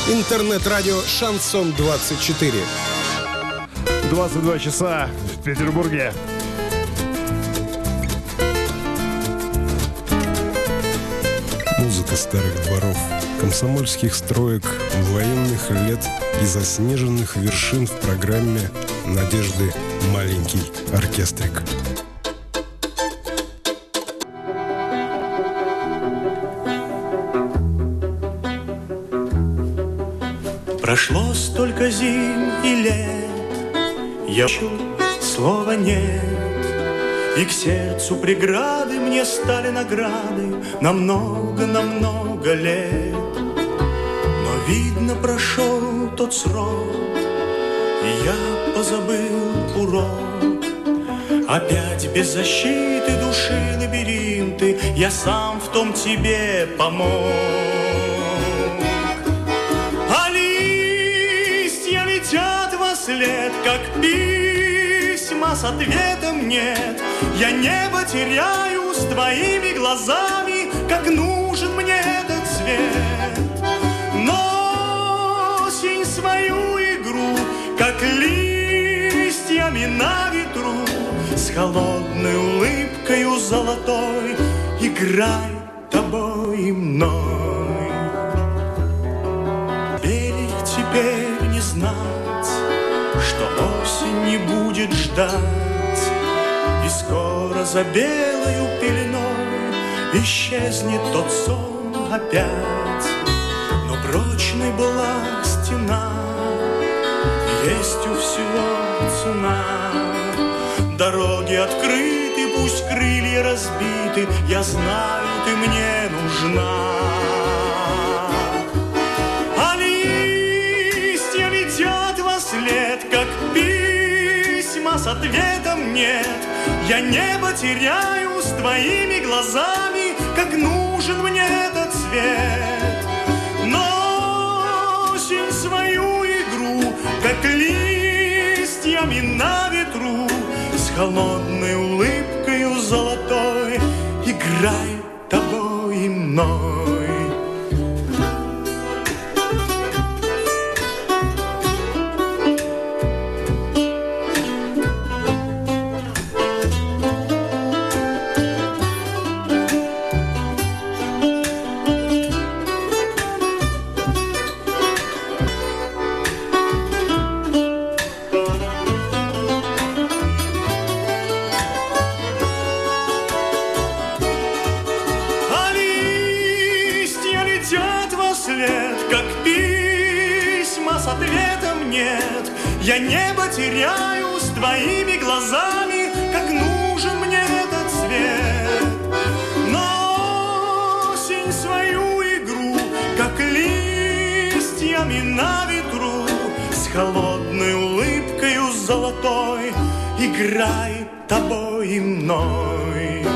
Интернет-радио «Шансон 24». 22 часа в Петербурге. Музыка старых дворов, комсомольских строек, военных лет и заснеженных вершин в программе «Надежды. Маленький оркестрик». Прошло столько зим и лет, я чу слова нет, и к сердцу преграды мне стали награды на много лет. Но видно, прошел тот срок, и я позабыл урок. Опять без защиты души лабиринты, я сам в том тебе помог. След, как письма с ответом нет. Я небо теряю с твоими глазами, как нужен мне этот свет. Но осень свою игру, как листьями на ветру, с холодной улыбкою золотой играй тобой и мной. Теперь не знать, что осень не будет ждать, и скоро за белою пеленой исчезнет тот сон опять. Но прочной была стена, есть у всего цена. Дороги открыты, пусть крылья разбиты, я знаю, ты мне нужна. След, как письма с ответом нет. Я небо теряю с твоими глазами, как нужен мне этот свет. Но осень свою игру, как листьями на ветру, с холодной улыбкою золотой играй тобой и мной. Я небо теряю с твоими глазами, как нужен мне этот свет. Но осень свою игру, как листьями на ветру, с холодной улыбкою золотой играй тобой и мной.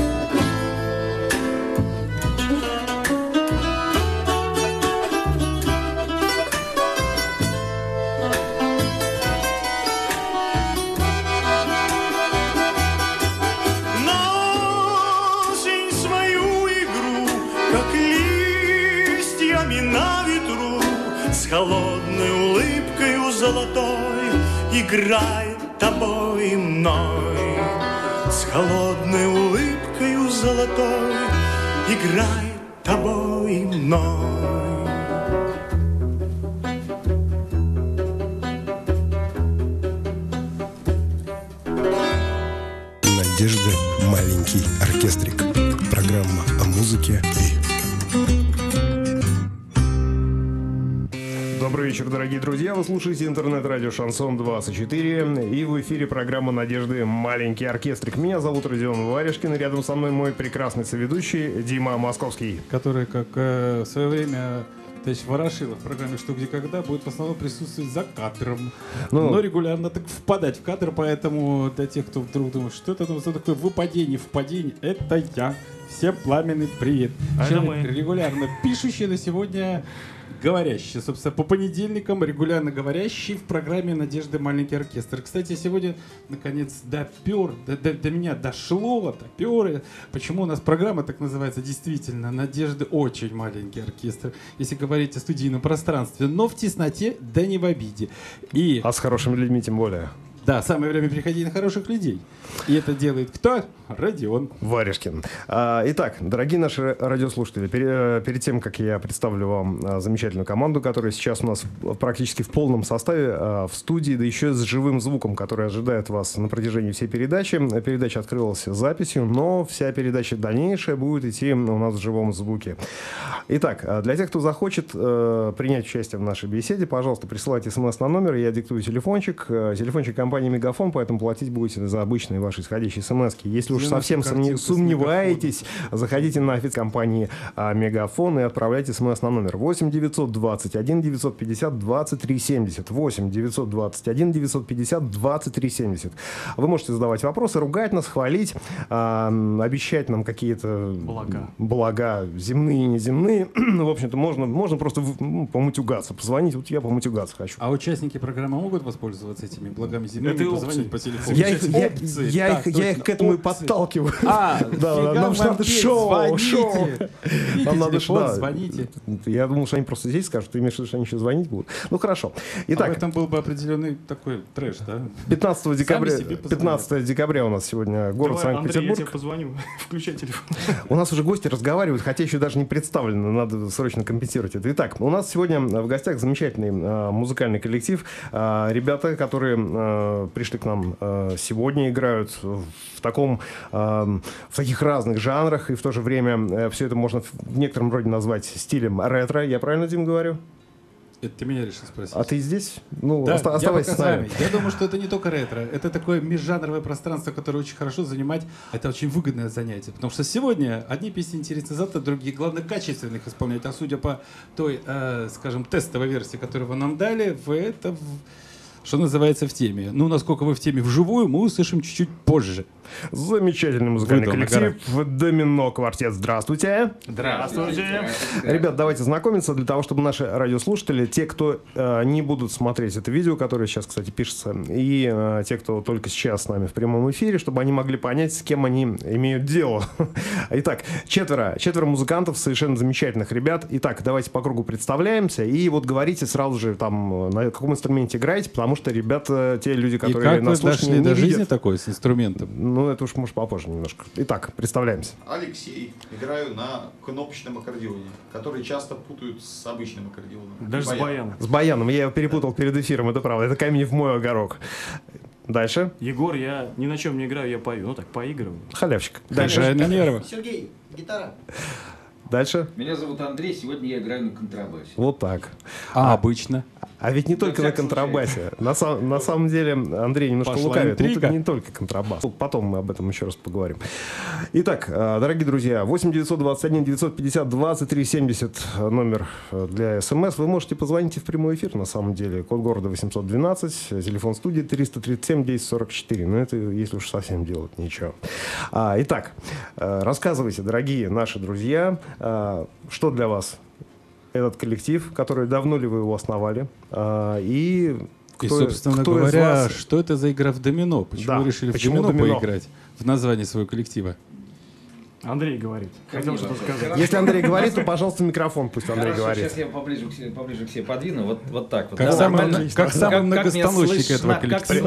Холодной улыбкою золотой играй тобой и мной. С холодной улыбкою золотой играй тобой и мной. Надежда. Маленький оркестрик. Программа о музыке и... Добрый вечер, дорогие друзья. Вы слушаете интернет-радио «Шансон 24». И в эфире программа «Надежды. Маленький оркестрик». Меня зовут Родион Варежкин. И рядом со мной мой прекрасный соведущий Дима Московский. Который, как в свое время товарищ Ворошилов в программе «Что, где, когда» будет в основном присутствовать за кадром. Но регулярно так впадать в кадр. Поэтому для тех, кто вдруг думает, что это такое выпадение, впадение, это я. Всем пламенный привет. Это мы. Регулярно пишущий, на сегодня говорящий. Собственно, по понедельникам регулярно говорящий в программе «Надежды. Маленький оркестр». Кстати, сегодня, наконец, до меня дошло, допер. Почему у нас программа так называется? Действительно, «Надежды. Очень маленький оркестр». Если говорить о студийном пространстве, но в тесноте, да не в обиде. А с хорошими людьми тем более. Да, самое время приходить на хороших людей. И это делает кто? Родион Варежкин. Итак, дорогие наши радиослушатели, перед тем, как я представлю вам замечательную команду, которая сейчас у нас практически в полном составе в студии, да еще с живым звуком, который ожидает вас на протяжении всей передачи. Передача открылась записью, но вся передача дальнейшая будет идти у нас в живом звуке. Итак, для тех, кто захочет принять участие в нашей беседе, пожалуйста, присылайте смс на номер, я диктую телефончик. Телефончик компании «Мегафон», поэтому платить будете за обычные ваши исходящие смс-ки. Если уж совсем сомневаетесь, заходите на офис компании «Мегафон» и отправляйте смс на номер 8 921 950 23 70. 8 921 950 23 70. Вы можете задавать вопросы, ругать нас, хвалить, обещать нам какие-то блага земные и неземные. В общем-то, можно просто помутюгаться, позвонить. Вот я помутюгаться хочу. А участники программы могут воспользоваться этими благами земными? Позвонить по телефону. Я их к этому и подталкиваю. Нам же надо шоу. Нам надо звоните. Я думал, что они просто здесь скажут. Ты имеешь в виду, что они еще звонить будут? Ну, хорошо. Итак, в этом был бы определенный такой трэш, да? 15 декабря у нас сегодня город Санкт-Петербург. Андрей, я тебе позвоню. Включай телефон. У нас уже гости разговаривают, хотя еще даже не представлены. Надо срочно компенсировать это. Итак, у нас сегодня в гостях замечательный музыкальный коллектив. Ребята, которые пришли к нам сегодня, играют в таких разных жанрах, и в то же время все это можно в некотором роде назвать стилем ретро. Я правильно, Дим, говорю? Это ты меня решил спросить. А ты здесь? Ну, да, оставайся с нами. Я думаю, что это не только ретро. Это такое межжанровое пространство, которое очень хорошо занимать. Это очень выгодное занятие. Потому что сегодня одни песни интересны, завтра другие. Главное, качественно их исполнять. А судя по той, скажем, тестовой версии, которую вы нам дали, вы это... Что называется, в теме. Ну, насколько вы в теме вживую, мы услышим чуть-чуть позже. Замечательный музыкальный коллектив «Домино Квартет». Здравствуйте. Здравствуйте. Ребят, давайте знакомиться для того, чтобы наши радиослушатели, те, кто не будут смотреть это видео, которое сейчас, кстати, пишется, и те, кто только сейчас с нами в прямом эфире, чтобы они могли понять, с кем они имеют дело. Итак, четверо музыкантов, совершенно замечательных ребят. Итак, давайте по кругу представляемся и вот говорите сразу же, там, на каком инструменте играете, потому что ребята, те люди, которые нас слушают, не до видят. жизни такой с инструментом? Ну, это уж, может, попозже немножко. Итак, представляемся. Алексей. Играю на кнопочном аккордеоне, который часто путают с обычным аккордеоном. Даже с баяном. С баяном. Я его перепутал перед эфиром, это правда. Это камень в мой огорок. Дальше. Егор, я ни на чем не играю, я пою. Ну так, поигрываю. Халявщик. Дальше. На нервы. Сергей, гитара. Дальше. Меня зовут Андрей, сегодня я играю на контрабасе. Вот так. Обычно. А ведь не только на контрабасе. На самом деле Андрей немножко лукавит. Тут не только контрабас. Потом мы об этом еще раз поговорим. Итак, дорогие друзья, 8 921 950 23 70 номер для СМС. Вы можете позвонить и в прямой эфир, на самом деле. Код города 812, телефон студии 337 1044. Но это если уж совсем делать ничего. Итак, рассказывайте, дорогие наши друзья, что для вас этот коллектив, который давно ли вы его основали, и собственно говоря, что это за игра в домино? Почему вы решили в домино поиграть в названии своего коллектива? Андрей говорит. Хотел что-то сказать. Если Андрей говорит, то, пожалуйста, микрофон пусть Андрей говорит. Сейчас я поближе к себе подвину. Вот так вот. Как самый многостаночник этого коллектива.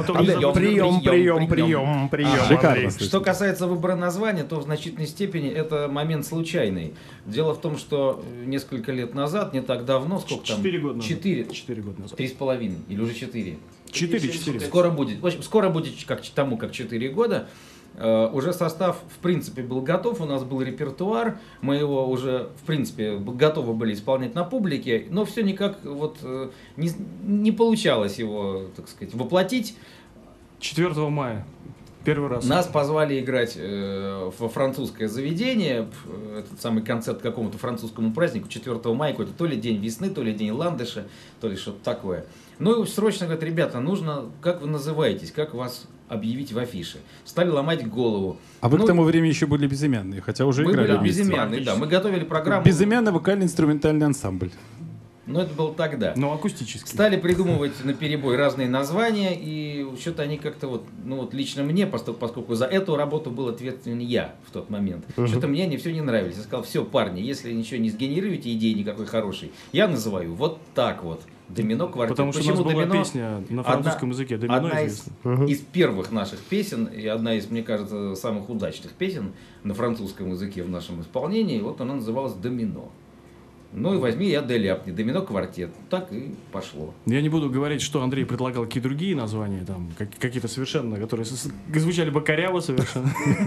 Прием. Что касается выбора названия, то в значительной степени это момент случайный. Дело в том, что несколько лет назад, не так давно, сколько там? 4 года назад. 4 года назад. 3,5 или уже 4? 4. Скоро будет. В общем, скоро будет как 4 года. Уже состав, в принципе, был готов, у нас был репертуар, мы его уже, в принципе, готовы были исполнять на публике, но все никак вот не получалось его, так сказать, воплотить. 4 мая. Первый раз. Нас позвали играть во французское заведение, этот самый концерт к какому-то французскому празднику, 4 мая, какой-то то ли день весны, то ли день ландыша, то ли что-то такое. Ну и срочно говорят, ребята, нужно, как вы называетесь, как вас объявить в афише. Стали ломать голову. А вы Ну, к тому времени еще были безымянные, хотя уже мы играли были вместе. безымянные, да. Мы готовили программу. Безымянный вокально-инструментальный ансамбль. Но это было тогда. Но акустически. Стали придумывать на перебой разные названия, и что-то они как-то вот, ну вот лично мне, поскольку за эту работу был ответственен я в тот момент, что-то мне они все не нравились. Я сказал: все, парни, если ничего не сгенерируете, идеи никакой хорошей, я называю вот так вот. Домино квартет. Потому что Почему у нас была домино? песня на французском языке. Домино Одна известно. из первых наших песен, и одна из, мне кажется, самых удачных песен на французском языке в нашем исполнении, вот она называлась «Домино». Ну и возьми я ляпни, «Домино квартет». Так и пошло. Я не буду говорить, что Андрей предлагал какие другие названия, там, какие-то совершенно, которые звучали бы коряво совершенно.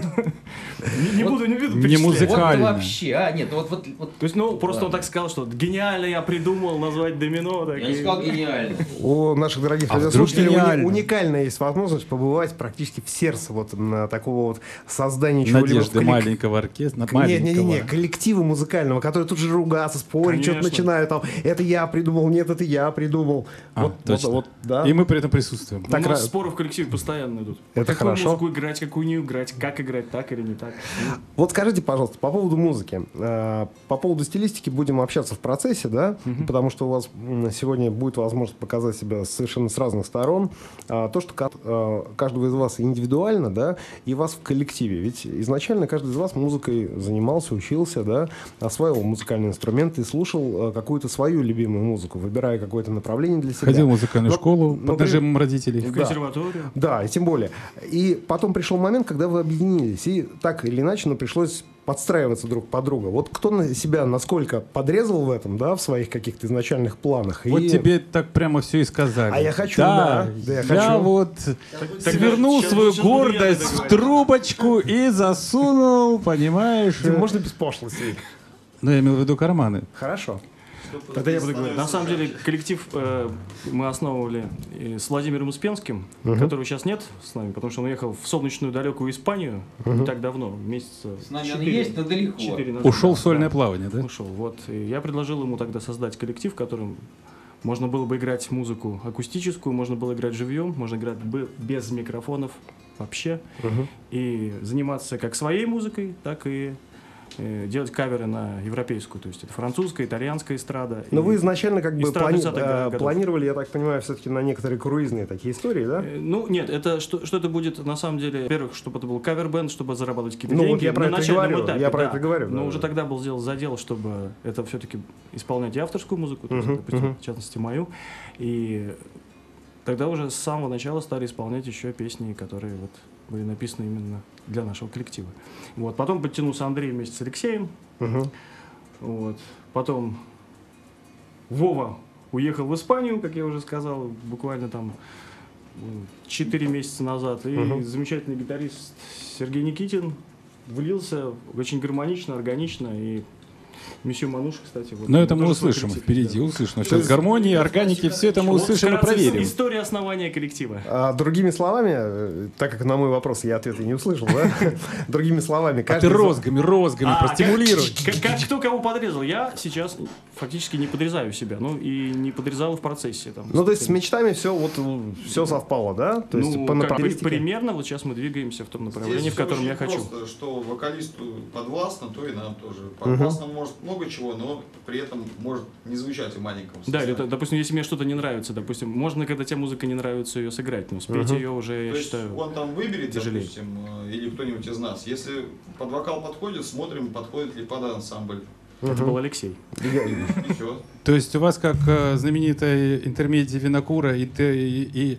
Не буду Не перечислять. музыкально. Вот вообще, нет, вот. То есть, ну, просто он так сказал, что гениально я придумал назвать домино. Я не сказал гениально. У наших дорогих А вдруг радиослушателей гениально? уникальная есть возможность побывать практически в сердце вот такого вот создания чего-либо. Надежды маленького оркестра. Не, коллектива музыкального, который тут же ругаться, спорить, что-то Конечно. начинают там, это я придумал, нет, это я придумал. Точно. Да. И мы при этом присутствуем. У Так нас раз- споры в коллективе постоянно идут. Это Какую хорошо. музыку играть, какую не играть, как играть, так или не так. Вот скажите, пожалуйста, по поводу музыки. По поводу стилистики будем общаться в процессе, да? Потому что у вас сегодня будет возможность показать себя совершенно с разных сторон. То, что каждого из вас индивидуально, да, и вас в коллективе. Ведь изначально каждый из вас музыкой занимался, учился, да, осваивал музыкальный инструмент и слушал какую-то свою любимую музыку, выбирая какое-то направление для себя. Ходил в музыкальную Но- школу но под при- нажимом родителей. В Да. консерваторию. Да, и тем более. И потом пришел момент, когда вы объединились, и так или иначе, но пришлось подстраиваться друг под друга. Вот кто на себя насколько подрезал в этом, да, в своих каких-то изначальных планах. Вот и... тебе так прямо все и сказали. А я хочу, да. да, я Я хочу. вот свернул сейчас- свою сейчас буду я гордость это в говорить. трубочку и засунул, понимаешь? Дим, можно без пошлости? Ну, я имел в виду карманы. Хорошо. Тогда я буду говорить. На самом деле коллектив мы основывали с Владимиром Успенским, которого сейчас нет с нами, потому что он уехал в солнечную далекую Испанию не так давно, месяца С нами он 4 есть, но далеко. 4 назад. Ушел в сольное Да. плавание, да? Ушел. Вот. И я предложил ему тогда создать коллектив, в котором можно было бы играть музыку акустическую, можно было играть живьем, можно играть без микрофонов вообще. И заниматься как своей музыкой, так и делать каверы на европейскую. То есть это французская, итальянская эстрада. Но и- вы изначально как бы эстрада 30-х годов. планировали, я так понимаю, все-таки на некоторые круизные такие истории, да? Ну, нет, это что это будет, на самом деле, во-первых, чтобы это был кавер-бенд, чтобы зарабатывать какие-то Ну, вот деньги. я про на это и начальном говорю, этапе, я про да. это и говорю, Но да, уже да. тогда был сделан задел, чтобы это все-таки исполнять и авторскую музыку, то есть, допустим, в частности, мою. И тогда уже с самого начала стали исполнять еще песни, которые вот были написаны именно для нашего коллектива. Вот. Потом подтянулся Андрей вместе с Алексеем. Вот. Потом Вова уехал в Испанию, как я уже сказал, буквально там 4 месяца назад. И замечательный гитарист Сергей Никитин влился очень гармонично, органично. И Месье Мануш, кстати. Вот, Но это мы тоже свой услышим коллектив, впереди, да. услышим. Сейчас гармонии, органики, все это мы Вот услышим и вкратце проверим. История основания коллектива. Другими словами, так как на мой вопрос я ответа не услышал, да? Другими словами, А ты каждый из- розгами простимулируй. Как кто кого подрезал? Я сейчас фактически не подрезаю себя, ну и не подрезал в процессе. Там, Ну, то есть с мечтами все совпало, да? То есть Ну, по как, напрямую. примерно вот сейчас мы двигаемся в том направлении, Здесь в котором очень я хочу. просто, что вокалисту подвластно, то и нам тоже. Подвластно может много чего, но при этом может не звучать в маленьком Да, или, составе. допустим, если мне что-то не нравится, допустим, можно, когда тебе музыка не нравится, ее сыграть, но спеть ее уже, То я есть считаю, он там выберет, тяжелее. допустим, или кто-нибудь из нас. Если под вокал подходит, смотрим, подходит ли под ансамбль. это был Алексей. И все. То есть у вас как знаменитая интермедия Винокура и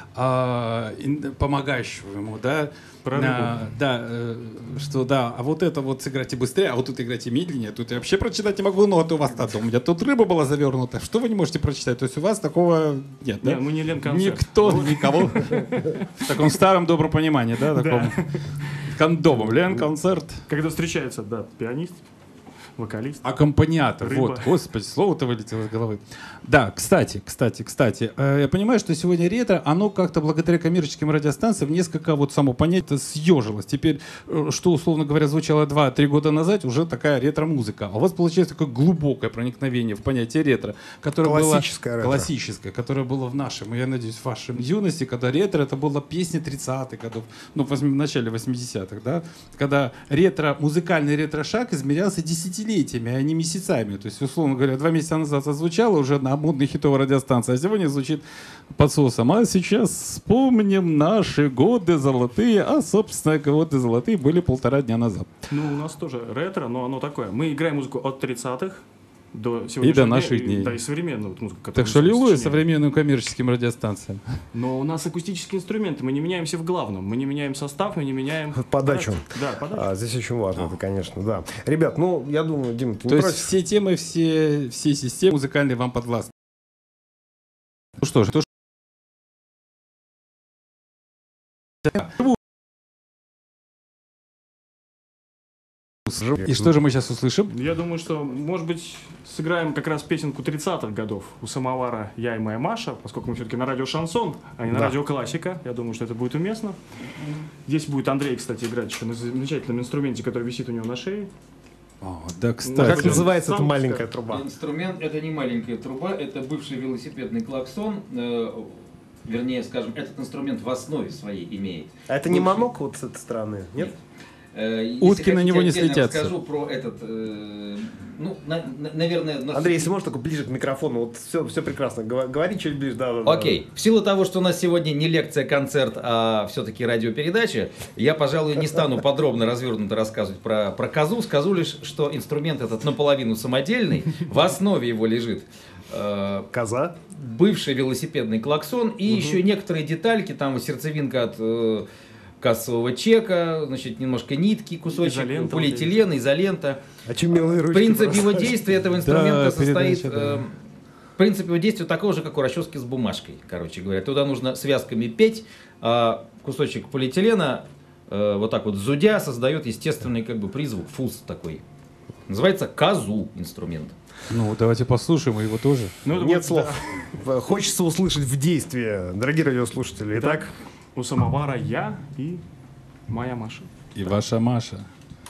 помогающего ему, да? Про рыбу. Что да, а вот это вот сыграйте быстрее, а вот тут играйте медленнее, тут я вообще прочитать не могу ноты у вас там, у меня тут рыба была завернута, что вы не можете прочитать? То есть у вас такого нет, да? Не, мы не Ленконцерт. Никто, никого. В таком старом добром понимании, да, таком кондомом. Лен-концерт. Когда встречается, да, пианист, вокалист. Аккомпаниатор. Рыба. Вот, господи, слово-то вылетело из головы. Да, кстати, я понимаю, что сегодня ретро, оно как-то благодаря коммерческим радиостанциям несколько вот само понятие съежилось. Теперь, что, условно говоря, звучало 2-3 года назад, уже такая ретро-музыка. А у вас получается такое глубокое проникновение в понятие ретро, которое Классическое было ретро. классическое, которое было в нашем, я надеюсь, в вашем юности, когда ретро это была песня 30-х годов, ну, в начале 80-х, да, когда музыкальный ретро-шаг измерялся десятилетиями, а не месяцами. То есть, условно говоря, 2 месяца назад зазвучало уже на модной хитовой радиостанции, а сегодня звучит под соусом. А сейчас вспомним наши годы золотые, а, собственно, годы золотые были 1,5 дня назад. Ну, у нас тоже ретро, но оно такое. Мы играем музыку от 30-х до И до наших дней. Да, и современную вот музыку. Так что аллилуйя современным коммерческим радиостанциям. Но у нас акустические инструменты, мы не меняемся в главном. Мы не меняем состав, мы не меняем... Подачу. Да, подачу. Здесь очень важно, это, конечно, да. Ребят, ну, я думаю, Дим, ты То не есть против? все темы, все системы музыкальные вам подвластны. Ну что же, и что же мы сейчас услышим? Я думаю, что, может быть, сыграем как раз песенку 30-х годов у самовара «Я и моя Маша», поскольку мы все-таки на радио «Шансон», а не на радио «Классика». Я думаю, что это будет уместно. Здесь будет Андрей, кстати, играть еще на замечательном инструменте, который висит у него на шее. Да, Как кстати. называется эта Сам маленькая скажи. труба? Инструмент это не маленькая труба, это бывший велосипедный клаксон. Вернее, скажем, этот инструмент в основе своей имеет. А это не Бывший. манок вот с этой стороны? Нет? Если Утки на хотите, него не отдельно слетятся. Расскажу про этот, наверное... Андрей, если можешь, только ближе к микрофону. Вот все прекрасно. Говори чуть ближе. Да. Окей. В силу того, что у нас сегодня не лекция, концерт, а все-таки радиопередача, я, пожалуй, не стану подробно развернуто рассказывать про козу. Скажу лишь, что инструмент этот наполовину самодельный, в основе его лежит Коза. бывший велосипедный клаксон и еще некоторые детальки, там сердцевинка от кассового чека, значит, немножко нитки, кусочек, Изолента, полиэтилена, изолента. Очумелые ручки. Принцип его действия этого инструмента Да, состоит... передача, да. Принцип его действия такой же, как у расчески с бумажкой, короче говоря. Туда нужно связками петь, а кусочек полиэтилена вот так вот зудя создает естественный как бы призвук, фуз такой. Называется казу инструмент. Ну, давайте послушаем его тоже. Ну, это Нет будет, слов. Хочется услышать в действии, дорогие радиослушатели. Итак, у самовара «Я» и моя Маша. И ваша Маша.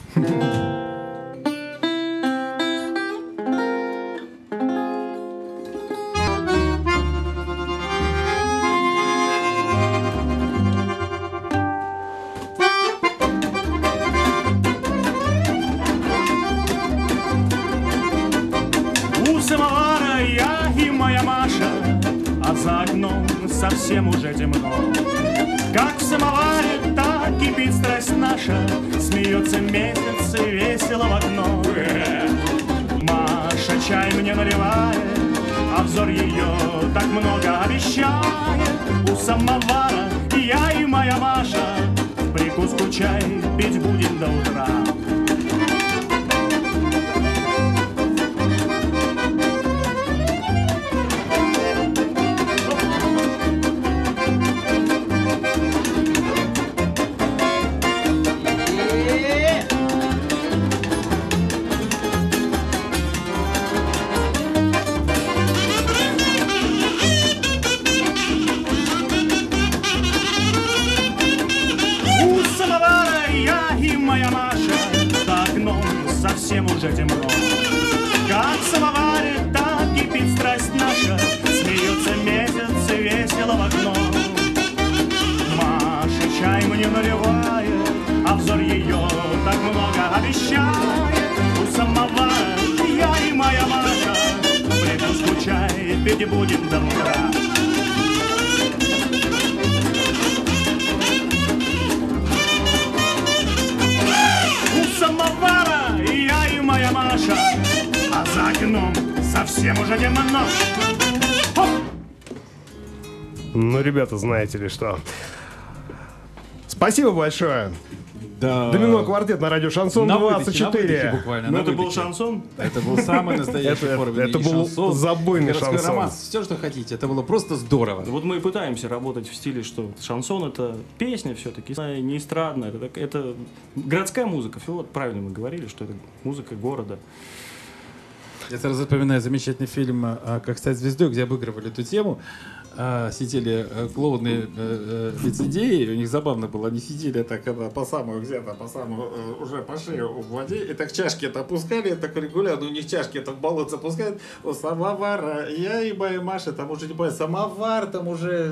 У самовара я и моя Маша, а за окном совсем уже темно. Как в самоваре, так кипит страсть наша, смеется месяц и весело в окно. Маша чай мне наливает, а взор ее так много обещает. У самовара я и моя Маша, в прикуску чай пить будем до утра. У самовара я и моя Маша, за окном совсем уже темно. Как в самоваре, так кипит страсть наша, смеется месяц и весело в окно. Маша чай мне наливает, а взор ее так много обещает. У самовара я и моя Маша, прикуску чай пить будем до утра. У самовара я и моя Маша, а за окном совсем уже темно. Хоп! ну, ребята, знаете ли что. Спасибо большое. Да. Домино квартет на радио Шансон На выдохе 24. буквально. Но на это был выдохе. шансон. Это был самый настоящий форменный это был шансон. забойный Городской шансон. романс. Все, что хотите. Это было просто здорово. Вот мы и пытаемся работать в стиле, что шансон это песня все-таки, не эстрадная, это городская музыка. Все вот правильно мы говорили, что это музыка города. Я сразу вспоминаю замечательный фильм «Как стать звездой», где обыгрывали эту тему. Сидели клоуны лицедеи, у них забавно было, они сидели так по самую где-то, по самую уже по шею в воде, и так чашки это опускали, так регулярно у них чашки это в болото опускают, у самовара, я и моя Маша, там уже не понимаю, самовар, там уже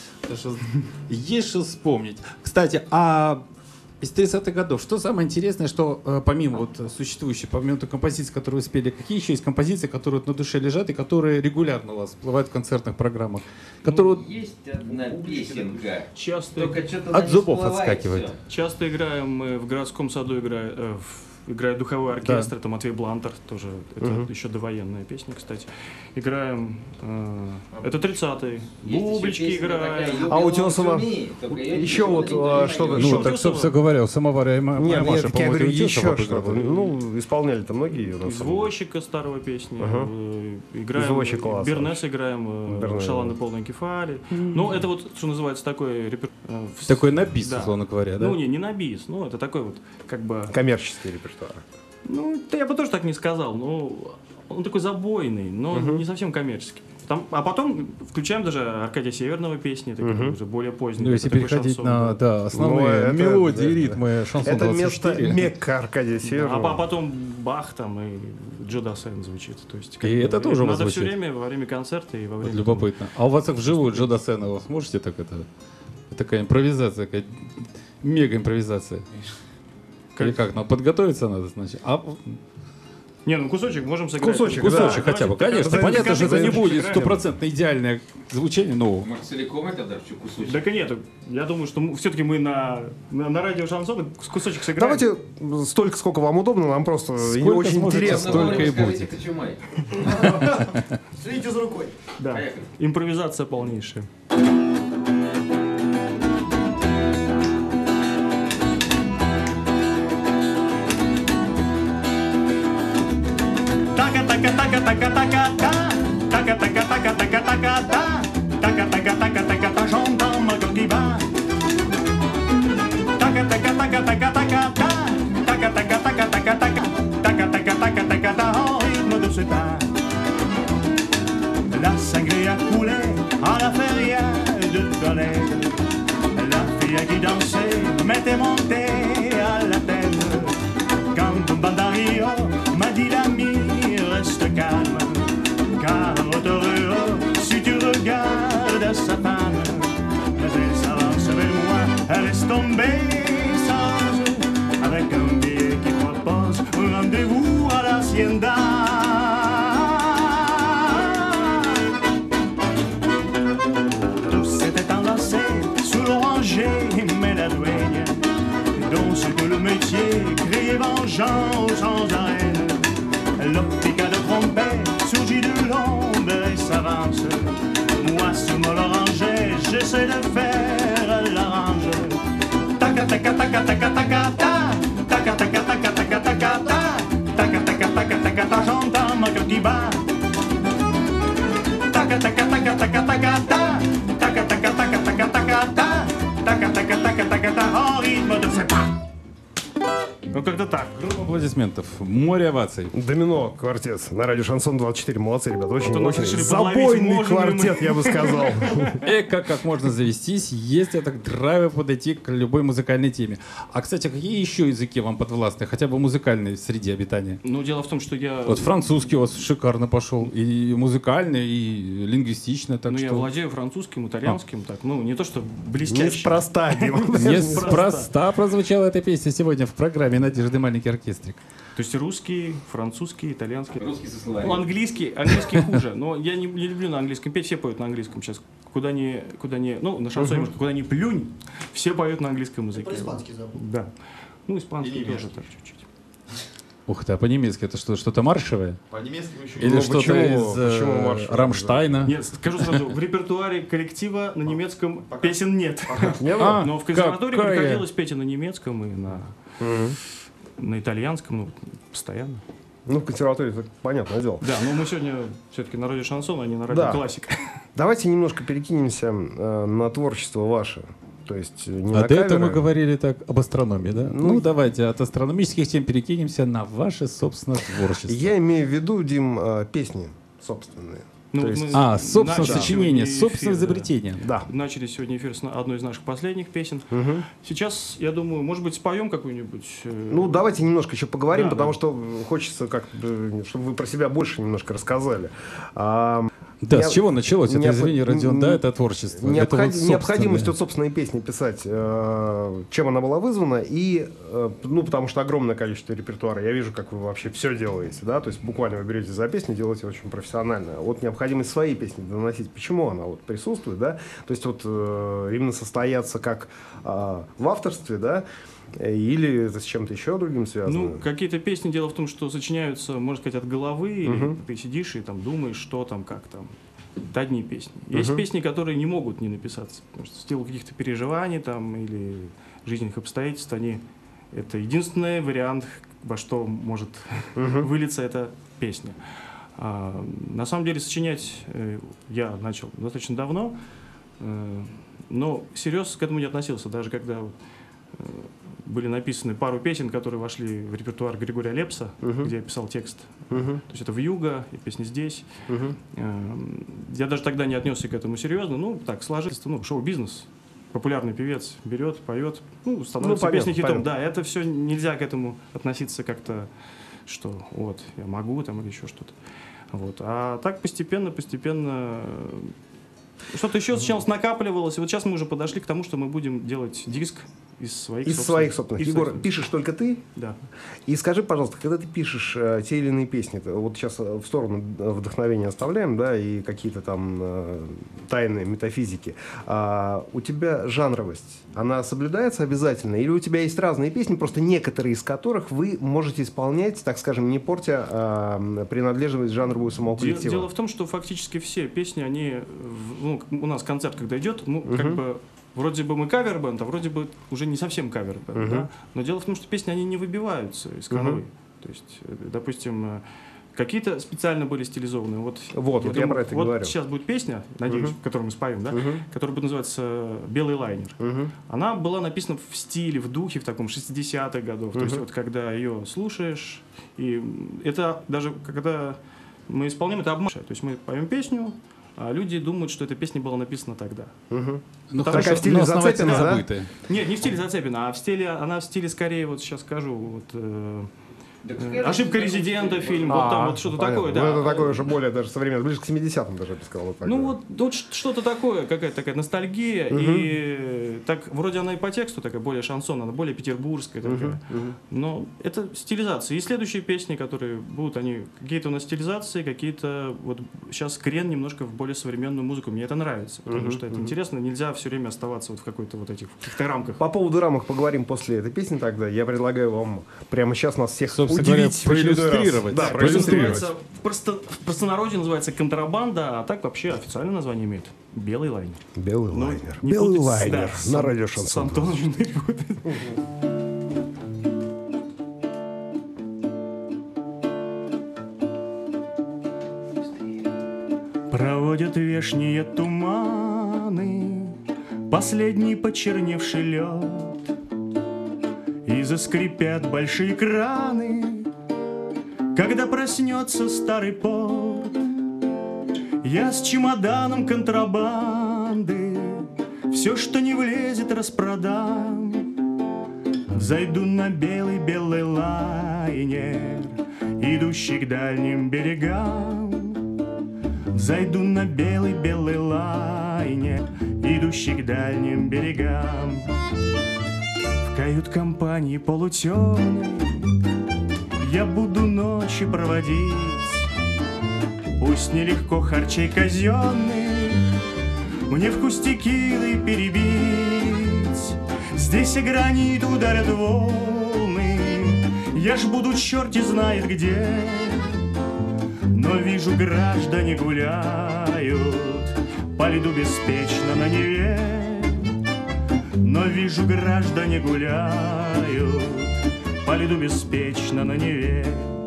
есть что вспомнить. Кстати, из 30-х годов, что самое интересное, что помимо вот существующей, помимо той композиции, которую вы спели, какие еще есть композиции, которые вот на душе лежат и которые регулярно у вас всплывают в концертных программах? Которые... Есть одна песенка. Часто, Только что-то От не зубов всплывает отскакивает. всё. часто играем мы в городском саду, играет духовой оркестр, это Матвей Блантер, тоже, это еще довоенная песня, кстати. Играем, это 30-е, Есть бублички еще песня играем. такая, А у «Юбилон Утесова Сумеет», только её еще никто вот, никто не что вы- поет. что Ну, так, собственно говоря, у самовара и моя Нет, Маша, я по-моему, говорю, Утесова еще что-то. обыгрывали. Ну, исполняли-то многие. на самом деле. Извозчика старого песни, Ага. играем, Извозчик классно. Бернес играем, Бернес. Шаланы полной кефали. Ну, это вот, что называется, такой репертуар. Такой на бис, Да. условно говоря, да? Ну, не на бис, ну, это такой вот, как бы... Коммерческий репертуар. Ну, да я бы тоже так не сказал, но он такой забойный, но не совсем коммерческий. А потом включаем даже Аркадия Северного песни, такие уже более поздние. Ну, если Это такой переходить шансон, на да. основные это- мелодии, да, ритмы шансон Это место 24. Мекка Аркадия Да, Северного. а потом Бах там и Джо Дассен звучит. То есть, как И бы, это тоже у вас надо все звучит? время, во время концерта и во Вот время... любопытно. А у вас так вживую Джо Дассена вы сможете так это? Такая импровизация, такая мега импровизация. Или как? Ну, подготовиться надо, значит. Не, ну кусочек можем сыграть. Кусочек, Кусочек да. хотя бы, Давайте, конечно. так, Понятно, что это не кусочек будет сыграем. стопроцентно идеальное звучание, но Может, целиком это даже что кусочек? Так и нет, я думаю, что все-таки мы на радио шансон кусочек сыграем. Давайте столько, сколько вам удобно, нам просто Сколько очень сможете, интересно. столько и Скажите, будет. ты чумай. Следите за рукой. Да. Поехали. Импровизация полнейшая. J'entends ma cœur qui bat. Taca taca taca taca taca ta. Taca taca taca taca taca. Taca taca taca taca ta. En rythme de ce pas. La sangria coulait à la feria de Tolède. La fille qui dansait m'était montée à la tête. Quand un bandario m'a dit l'ami, reste calme. Car heureux si tu regardes sa femme. Mais elle s'avance vers moi, elle laisse tomber sa rose. Avec un billet qui propose un rendez-vous à l'hacienda. Tout s'était enlacé sous l'oranger, mais la douane danse que le métier criait vengeance sans arène. L'optica de trompette surgit de l'ombre et s'avance. Moi, sous mon oranger, j'essaie de faire l'arrange. Taca taca taca taca taca ta. Taca taca taca taca taca ta. Taca taca taca taca ta. J'entends ma cœur qui bat. Taca taca taca taca taca ta. Taca taca taca taca taca ta. Taca taca taca taca ta. En rythme de ce pas. Ну, как-то так. аплодисментов, море оваций. Домино квартет на радио Шансон 24. Молодцы, ребята. Очень, Вот у нас очень решили подловить, забойный можем ли мы. квартет, я бы сказал. Как можно завестись, если так драйво подойти к любой музыкальной теме. А, кстати, какие еще языки вам подвластны, хотя бы музыкальной среде обитания? Ну, дело в том, что я... Вот французский у вас шикарно пошел, и музыкально, и лингвистично, так Ну, что... я владею французским, итальянским, так, ну, не то что блестяще. Неспроста, Дима. Неспроста прозвучала эта песня сегодня в программе «Надежды маленький оркестрик». То есть русский, французский, итальянский. Русский со Ну, словарем. английский хуже, но я не люблю на английском петь, все поют на английском сейчас. Куда ни, ну, на шансоне, может, куда ни плюнь, все поют на английском языке. Про испанский забыл. Да. Ну, испанский И тоже немецкий. так чуть-чуть. Ух ты, а по-немецки это что, что-то маршевое? По-немецки еще Или Ну, что-то почему- из почему маршевое? Рамштайна? Нет, скажу сразу, в репертуаре коллектива на немецком Пока. песен нет. Не было? А, Но в консерватории какая? приходилось петь и на немецком, и на итальянском, ну, постоянно. Ну, в консерватории это понятное дело. Да, но мы сегодня все-таки на радио шансон, а не на радио Да. классика. Давайте немножко перекинемся на творчество ваше. То есть не А на до этого каверы. мы говорили так об астрономии, да? Ну, Ну, давайте от астрономических тем перекинемся на ваше, собственно, творчество. Я имею в виду, Дим, песни собственные. Ну, То вот есть- мы А, собственно, начали сочинение, сегодня собственное эфир, да. изобретение. Да. Начали сегодня эфир с одной из наших последних песен. Мгм. Сейчас, я думаю, может быть, споем какую-нибудь. Ну, давайте немножко еще поговорим, Да, потому да. что хочется как-то, чтобы вы про себя больше немножко рассказали. Да, Я- с чего началось это, необход- извини, Родион, н- да, это творчество. Это вот Необходимость собственное. вот собственной песни писать, чем она была вызвана, и, ну, потому что огромное количество репертуара. Я вижу, как вы вообще все делаете, да, то есть буквально вы берете за песню, делаете очень профессионально. Вот необходимость своей песни доносить, почему она вот присутствует, да, то есть вот именно состояться как в авторстве, да, или это с чем-то еще другим связано? Ну, какие-то песни, дело в том, что сочиняются, можно сказать, от головы, или Мгм. ты сидишь и там думаешь, что там, как там. Это одни песни. Есть Мгм. песни, которые не могут не написаться, потому что в силу каких-то переживаний там, или жизненных обстоятельств, это единственный вариант, во что может Мгм. вылиться эта песня. На самом деле сочинять я начал достаточно давно, но всерьез к этому не относился, даже когда были написаны пару песен, которые вошли в репертуар Григория Лепса, Мгм. где я писал текст. Мгм. То есть это «Вьюга» и песни «Здесь». Мгм. Я даже тогда не отнесся к этому серьезно. Ну, так, сложилось, ну, шоу-бизнес. Популярный певец берет, поет, ну, становится понятно, песней хитом. понятно. Да, это все нельзя к этому относиться как-то, что вот, я могу там или еще что-то. Вот. А так постепенно что-то еще сейчас накапливалось. И вот сейчас мы уже подошли к тому, что мы будем делать диск из своих Из своих собственных. из Егор, своих. пишешь только ты? Да. И скажи, пожалуйста, когда ты пишешь те или иные песни, вот сейчас в сторону вдохновения оставляем, да, и какие-то там тайны метафизики, у тебя жанровость, она соблюдается обязательно? Или у тебя есть разные песни, просто некоторые из которых вы можете исполнять, так скажем, не портя принадлежность жанровую самого коллектива? Дело в том, что фактически все песни, они, ну, у нас концерт, когда идет, ну, как бы, вроде бы мы кавер-бенд, а вроде бы уже не совсем кавер-бенд, да? Но дело в том, что песни, они не выбиваются из канвы. То есть, допустим, какие-то специально были стилизованы. Вот я думаю, про это вот говорю. сейчас будет песня, надеюсь, которую мы споем, да? Которая будет называться «Белый лайнер». Она была написана в стиле, в духе, в таком 60-х годов. То есть вот когда ее слушаешь, и это даже когда мы исполняем, это обман. То есть мы поем песню, а люди думают, что эта песня была написана тогда. Ну, Такая хорошо, в стиле но основательно Зацепина, да? забытая. Нет, не в стиле Зацепина, а в стиле, она в стиле скорее, вот сейчас скажу, вот, «Ошибка резидента» фильм, вот там вот что-то понятно. такое, Ну, да. это такое уже более даже современное, ближе к 70-м даже, я бы сказал. Вот так, Ну да. вот что-то такое, какая-то такая ностальгия, и так вроде она и по тексту такая более шансон, она более петербургская такая, но это стилизация. И следующие песни, которые будут, они какие-то у нас стилизации, какие-то вот сейчас крен немножко в более современную музыку, мне это нравится, потому что это интересно, нельзя все время оставаться вот в какой-то вот этих каких-то рамках. По поводу рамок поговорим после этой песни тогда. Я предлагаю вам прямо сейчас нас всех Собственно говоря, удивить в очередной раз. проиллюстрировать. Да, Да, проиллюстрировать. Называется, в простонародье называется контрабанда, а так вообще официальное название имеет «Белый лайнер». Белый Ну, лайнер. не Белый путать с- лайнер. да, На радио с Шансон. Антоном Жирновым. Проводят вешние туманы, последний почерневший лед, и заскрипят большие краны, когда проснется старый порт. Я с чемоданом контрабанды все, что не влезет, распродам. Зайду на белый-белый лайнер, идущий к дальним берегам. Зайду на белый-белый лайнер, идущий к дальним берегам. В кают-компании полутемной я буду ночи проводить. Пусть нелегко харчей казенных мне вкус текилы перебить. Здесь о гранит ударят волны, Я ж буду черти знает где, но вижу, граждане гуляют по льду беспечно на Неве. Но вижу, граждане гуляют по льду беспечно на Неве.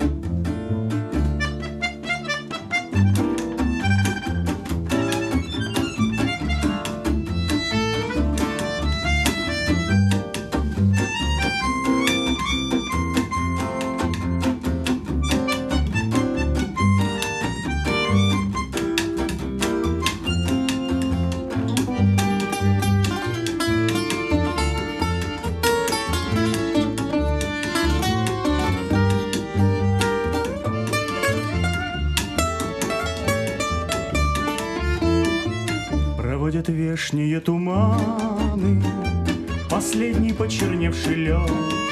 Проводят вешние туманы последний почерневший лед,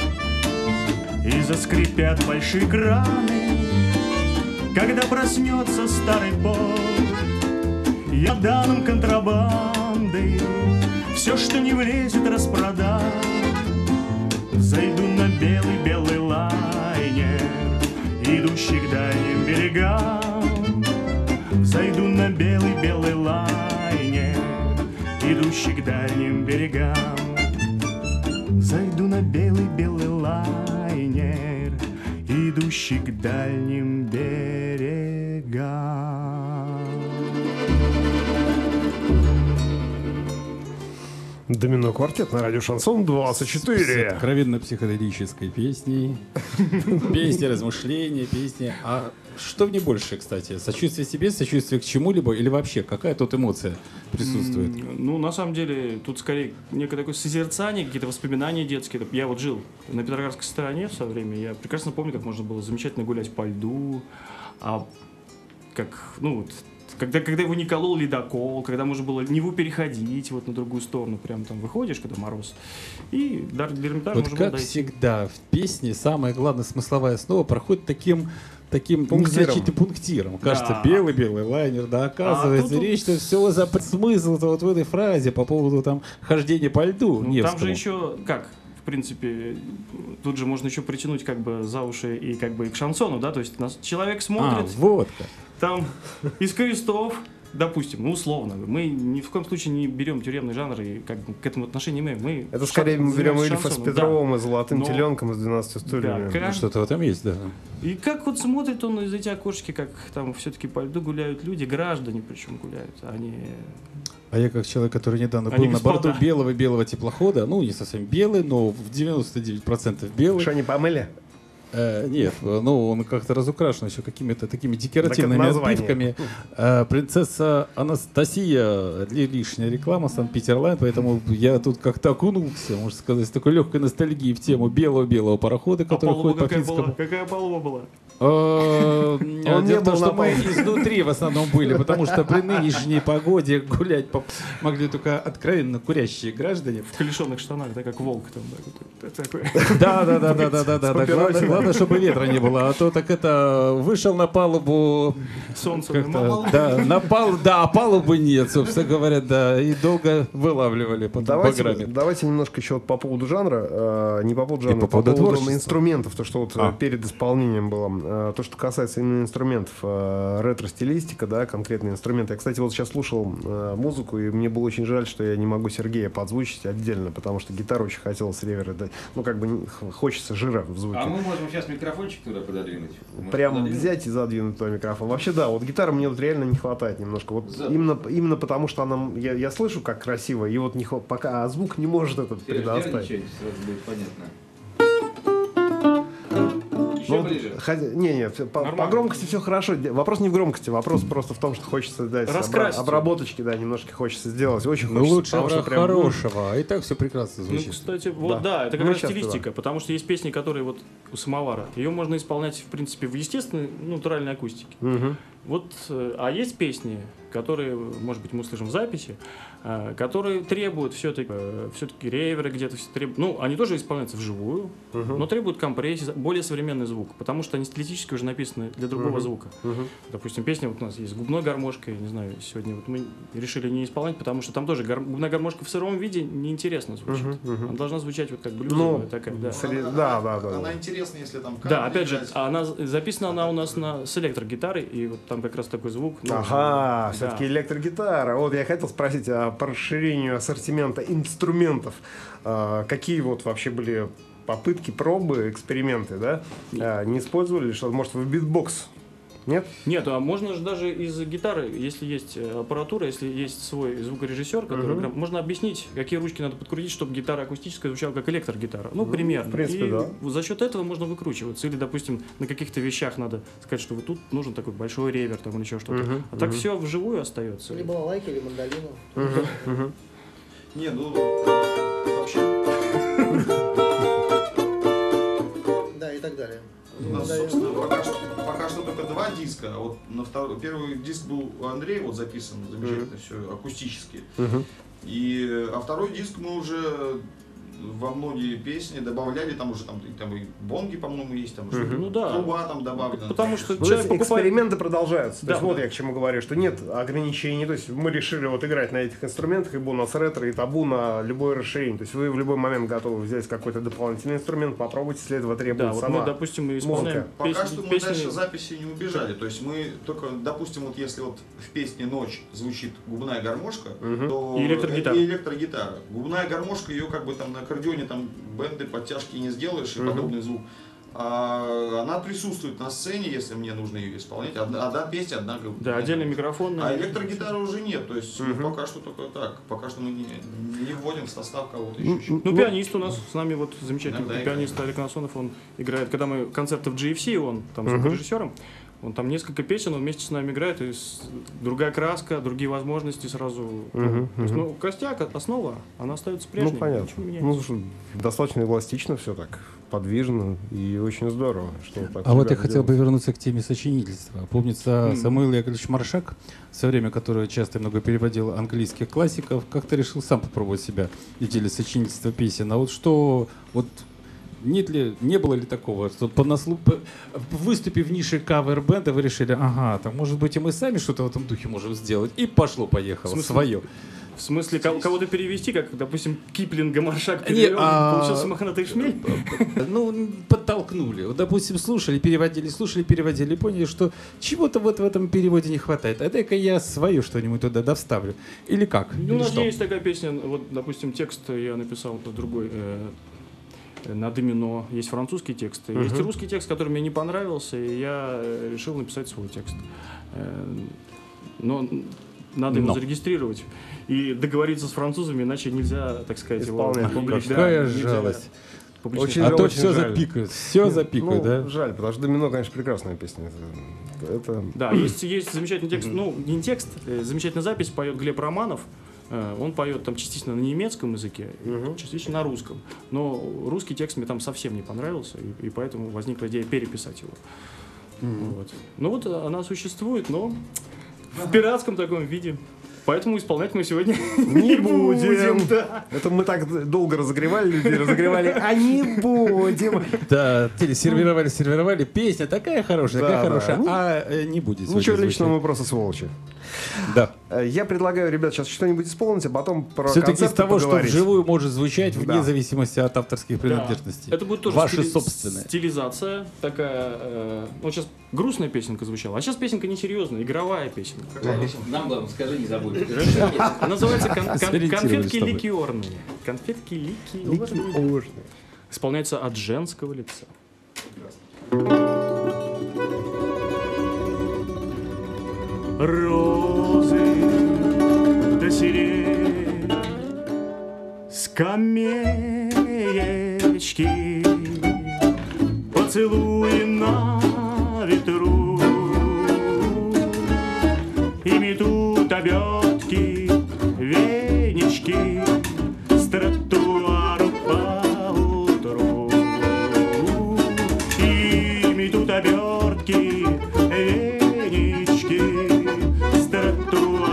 и заскрипят большие краны, когда проснется старый порт. Я данным контрабанды все, что не влезет, распродам. Зайду на белый-белый лайнер, идущий к дальним берегам. Зайду на белый-белый лайнер, идущий к дальним берегам. Зайду на белый-белый лайнер, идущий к дальним берегам. Домино квартет на радио Шансон 24. Откровенно психоделической песней. Песни, размышления, песни. А что в ней больше, кстати? Сочувствие себе, сочувствие к чему-либо или вообще? Какая тут эмоция присутствует? Ну, на самом деле, тут скорее некое такое созерцание, какие-то воспоминания детские. Я вот жил на Петроградской стороне в свое время. Я прекрасно помню, как можно было замечательно гулять по льду. А как, ну вот, когда его не колол ледокол, когда можно было Неву переходить вот на другую сторону, прям там выходишь, когда мороз, и до Эрмитажа Вот можно было как дойти. всегда в песне самая главная смысловая основа проходит таким Пунктиром. незначительным пунктиром. Кажется, Да. белый-белый лайнер, да, оказывается, тут- речь-то все за смысл-то вот в этой фразе по поводу там хождения по льду Ну, там Невскому. же еще, как, в принципе, тут же можно еще притянуть как бы за уши и как бы и к шансону, да, то есть человек смотрит, вот как. там из крестов, допустим, ну условно, мы ни в коем случае не берем тюремный жанр и как бы к этому отношения не имеем. Мы Это скорее мы берем занимаемся Ильфа с шансоном, Петровым и Золотым Но- теленком из 12 стульями. Да, Ну, что-то в этом есть, да. И как вот смотрит он из эти окошечки, как там все-таки по льду гуляют люди, граждане причем гуляют, а не... А я как человек, который недавно Они был на борту господа. белого теплохода, ну не совсем белый, но в 99% белый. Что, не помыли? Нет, ну он как-то разукрашен еще какими-то такими декоративными Так это название. отбивками. Принцесса Анастасия, лишняя реклама, Санкт-Петерлайн, поэтому я тут как-то окунулся, можно сказать, с такой легкой ностальгией в тему белого парохода, А который палуба ходит по какая была? Финскому. Какая палуба была? не Дело в том, был что на мы палубе. изнутри в основном были, потому что при нынешней погоде гулять могли только откровенно курящие граждане. В колешенных штанах, да, как волк там. Да, такой. Да. Главное, чтобы ветра не было, а то так это вышел на палубу. Солнце. Как-то, да, а палубы нет, собственно говоря, да, и долго вылавливали потом по грамме. Давайте немножко еще вот по поводу жанра, не по поводу жанра, по поводу творчества. инструментов, то, что вот перед исполнением было. То, что касается именно инструментов, ретро-стилистика, да, конкретные инструменты. Я, кстати, вот сейчас слушал музыку, и мне было очень жаль, что я не могу Сергея подзвучить отдельно, потому что гитару очень хотелось ревера дать. Ну, как бы хочется жира в звуке. А мы можем сейчас микрофончик туда пододвинуть. Может, Прям пододвинуть? взять и задвинуть твой микрофон. Вообще, да, вот гитары мне вот реально не хватает немножко. Вот именно потому, что она, я слышу, как красиво, и вот пока звук не может этот Сереж, предоставить. нервничайте, сразу будет понятно. Еще Ну, ближе. Не, по громкости все хорошо. Вопрос не в громкости, вопрос просто в том, что хочется дать Раскрасить. обработочки, да, немножко хочется сделать. Очень Ну, хочется. лучше потому что враг прям, хорошего, и так все прекрасно Ну, звучит. кстати, вот Да. да, это как Ну, раз часто, стилистика, потому что есть песни, которые вот у самовара. Ее можно исполнять, в принципе, в естественной, натуральной акустике. Мгм. Вот, а есть песни, которые, может быть, мы услышим в записи, которые требуют все-таки реверы где-то, ну, они тоже исполняются вживую, но требуют компрессии, более современный звук, потому что они стилистически уже написаны для другого звука. Допустим, песня вот у нас есть с губной гармошкой, не знаю, сегодня вот мы решили не исполнять, потому что там тоже губная гармошка в сыром виде неинтересно звучит. Она должна звучать вот как блюзовая такая. Да. Она интересна, если там... Да, опять же, записана она у нас с электрогитарой, и вот там как раз такой звук. Ага, все-таки электрогитара. Вот я хотел спросить по расширению ассортимента инструментов. Какие вот вообще были попытки, пробы, эксперименты, да? Не использовали что-то? Может, вы битбокс? Нет? Нет, а можно же даже из гитары, если есть аппаратура, если есть свой звукорежиссер, который можно объяснить, какие ручки надо подкрутить, чтобы гитара акустическая звучала как электрогитара. Ну, примерно. В принципе, и да. За счет этого можно выкручиваться. Или, допустим, на каких-то вещах надо сказать, что вот тут нужен такой большой ревер там, или еще что-то. А так все вживую остается. Или балалайки, или мандолину. Не, ну вообще. Да, и так далее. У нас, собственно, пока что только 2 диска. А вот первый диск был у Андрея вот записан, замечательно все, акустически. А второй диск мы уже во многие песни добавляли, там уже там и бонги, по-моему, есть, там уже труба там добавлена. Потому что эксперименты продолжаются. Да, то есть вот я к чему говорю, что нет ограничений. То есть мы решили вот играть на этих инструментах, ибо у нас ретро и табу на любое расширение. То есть вы в любой момент готовы взять какой-то дополнительный инструмент, попробовать, если этого требует да, вот сама мы, допустим, мы исполняем Пока что мы дальше записи не убежали. То есть мы только, допустим, вот если вот в песне «Ночь» звучит губная гармошка, то и электрогитара. Губная гармошка, ее как бы там на аккордеоне там бенды, подтяжки не сделаешь и подобный звук. Она присутствует на сцене, если мне нужно ее исполнять. Одна песня, одна губная. Да, отдельный микрофон. А электрогитары уже нет. То есть пока что только так. Пока что мы не вводим в состав кого-то еще. Ну, пианист у нас с нами вот замечательный пианист Олег Насонов, он играет, когда мы концерты в GFC, он там звукорежиссером. Он там несколько песен, он вместе с нами играет, и другая краска, другие возможности сразу. То есть, ну, костяк, основа, она остается прежней. Ну, понятно. Достаточно эластично все так, подвижно и очень здорово. Что так вот я хотел бы вернуться к теме сочинительства. Помнится, Самуил Яковлевич Маршак, в свое время, который часто и много переводил английских классиков, как-то решил сам попробовать себя в деле сочинительства песен. А вот что... Не было ли такого, что выступив в нише кавер-бенда, вы решили, там, может быть, и мы сами что-то в этом духе можем сделать, и пошло-поехало, свое. В смысле, кого-то перевести, как, допустим, Киплинга Маршак перевел, получился мохнатый шмель? Ну, подтолкнули. Вот, допустим, слушали, переводили, и поняли, что чего-то вот в этом переводе не хватает. А дай-ка я свое что-нибудь туда довставлю. Или как? Ну, у нас есть такая песня, вот, допустим, текст я написал по другой... На домино есть французский текст, есть русский текст, который мне не понравился, и я решил написать свой текст. Но надо его зарегистрировать и договориться с французами, иначе нельзя, так сказать, его публично. Какая жалость. Очень то очень все жаль. запикают, да? Жаль, потому что «Домино», конечно, прекрасная песня. Да, есть замечательный текст, ну, не текст, замечательная запись, поет Глеб Романов. Он поет там частично на немецком языке, частично на русском. Но русский текст мне там совсем не понравился, и поэтому возникла идея переписать его. Вот. Ну вот она существует, но в пиратском таком виде. Поэтому исполнять мы сегодня не будем. Да. Это мы так долго разогревали, а не будем. Да, сервировали, песня такая хорошая, а не будет. Ничего личного, мы просто сволочи. Да. Я предлагаю, ребят, сейчас что-нибудь исполнить, а потом про все-таки из того, поговорить. что вживую может звучать вне зависимости от авторских принадлежностей. Это будет тоже ваша собственная стилизация такая. Вот сейчас грустная песенка звучала, а сейчас песенка несерьезная, игровая песенка. Нам главное, скажи, не забудь. Называется «Конфетки ликерные». Конфетки ликерные. Исполняется от женского лица. Розы до сирень, скамеечки, поцелуи на ветру, и метут обертки, венички с тротуару по утру, и метут обертки, венички с тротуару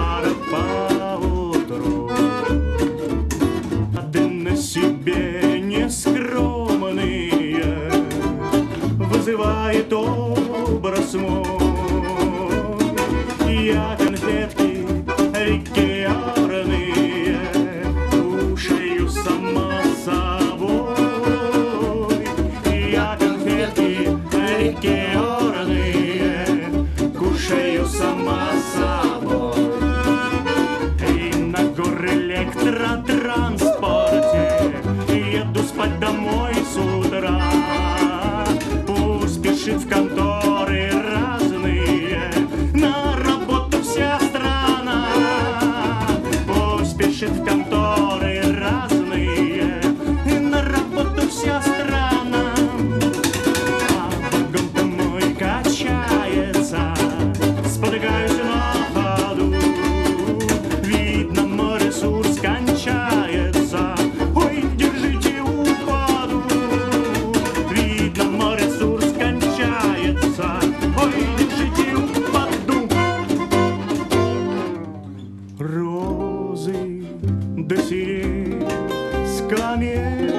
до сирень скамеечки,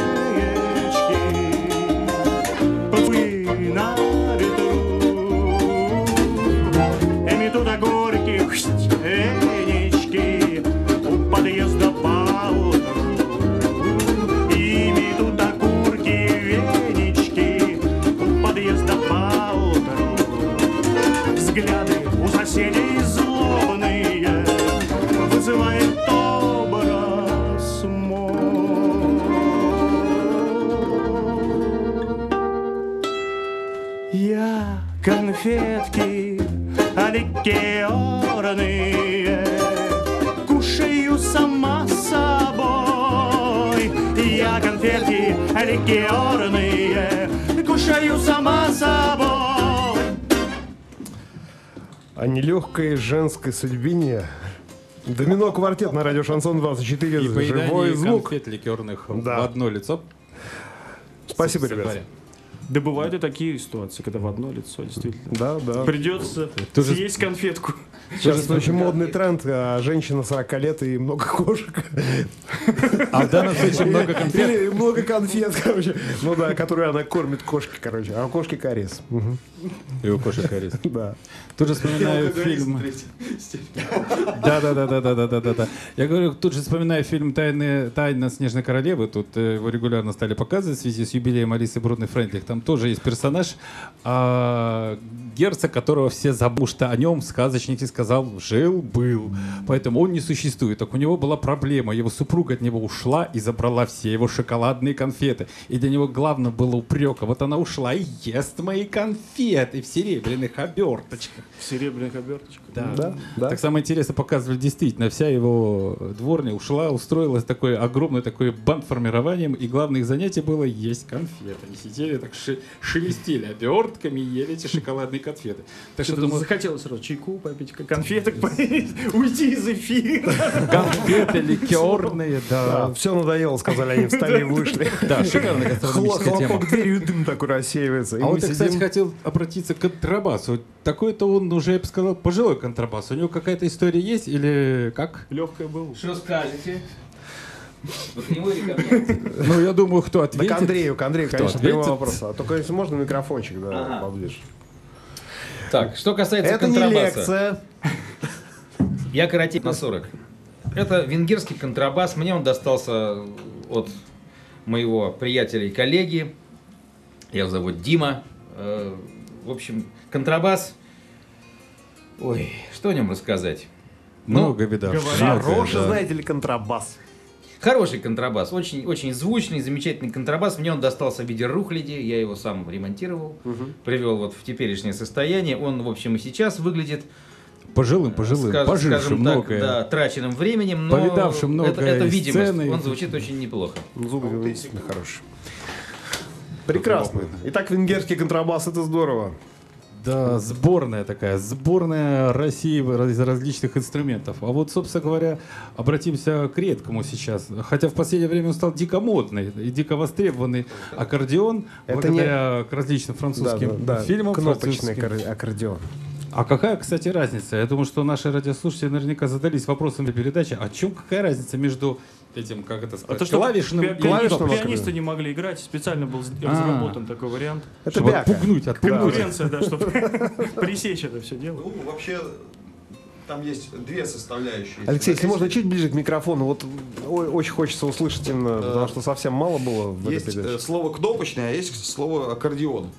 поцелуи на ветру, и метут огурки венички у подъезда поутру, и метут огурки венички у подъезда поутру, взгляды у соседей злобные вызывает образ мой. Я конфетки ликерные кушаю сама собой. Я конфетки ликерные кушаю сама собой. О нелегкой женской судьбине. Домино квартет на радио Шансон 24. И Живой поедание звук. конфет ликерных Да. в одно лицо. Спасибо, Собственно ребят. говоря. Да бывают и такие ситуации, когда в одно лицо, действительно. Да, да. Придется Тоже- съесть конфетку. Сейчас очень модный тренд. Женщина 40 лет и много кошек. А в данном случае много конфет. Или много конфет, короче. Ну да, которые она кормит кошки, короче. А у кошки кариес. Мгм. И у кошек кариес. Да. Тут же вспоминаю фильм. Да. Я говорю, тут же вспоминаю фильм «Тайна снежной королевы». Тут его регулярно стали показывать в связи с юбилеем Алисы Бродной Фрейндлих. Там тоже есть персонаж, герцог, которого все забудут, что о нем сказочник и сказал «жил-был». Поэтому он не существует. Так у него была проблема. Его супруга от него ушла и забрала все его шоколадные конфеты. И для него главное было упрека. Вот она ушла и ест мои конфеты в серебряных оберточках. В серебряных оберточках. Да, да. Так самое интересное, показывали действительно, вся его дворня ушла, устроилась такой огромный такой бандформированием, и главное их занятие было есть конфеты. Они сидели так шелестели обертками и ели эти шоколадные конфеты. Так что Что-то думаю, захотелось сразу чайку попить, конфеток поесть, уйти из эфира. конфеты ликерные, да. Все надоело, сказали они, встали и вышли. Да, шикарная гастрономическая тема. Хлопок дверью, дым такой рассеивается. И А мы вот я, кстати, сидим. хотел обратиться к контрабасу. Вот такой-то он уже, я бы сказал, пожилой контрабас. У него какая-то история есть или как? Легкая была. Что скажете? Вот к нему или ко мне? Ну, я думаю, кто Да ответит. к Андрею, конечно, ответит? прямой вопрос. А только если можно, микрофончик, да, Ага. поближе. Так, что касается Это не контрабаса. лекция. Я коротит на 40. Это венгерский контрабас. Мне он достался от моего приятеля и коллеги. Его зовут Дима. В общем, контрабас. Ой, что о нем рассказать? Много беда. Хороший, Да. знаете ли, контрабас. Хороший контрабас, очень, очень звучный, замечательный контрабас. Мне он достался в виде рухляди, я его сам ремонтировал, привел вот в теперешнее состояние. Он, в общем, и сейчас выглядит, Пожилым, скажем пожившим так, многое. да, траченным временем, но Повидавшим многое это из видимость, сцены. он звучит очень неплохо. Звук действительно хороший. Прекрасно. Итак, венгерский контрабас, это здорово. Да, сборная такая, сборная России из различных инструментов. А вот, собственно говоря, обратимся к редкому сейчас. Хотя в последнее время он стал дико модный и дико востребованный аккордеон, Это благодаря к различным французским фильмам. Кнопочный французским. аккордеон. А какая, кстати, разница? Я думаю, что наши радиослушатели наверняка задались вопросом для передачи. О чем какая разница между этим, как это сказать, Это что клавишным и клавишным кнопочным? пианисты не могли играть, специально был разработан такой вариант. Это Чтобы бяка. отпугнуть. Конкуренция, да, чтобы пресечь это все дело. Ну, вообще, там есть две составляющие. Алексей, если можно, чуть ближе к микрофону. Вот очень хочется услышать именно, потому что совсем мало было в этой Есть передаче. слово кнопочное, а есть слово аккордеон.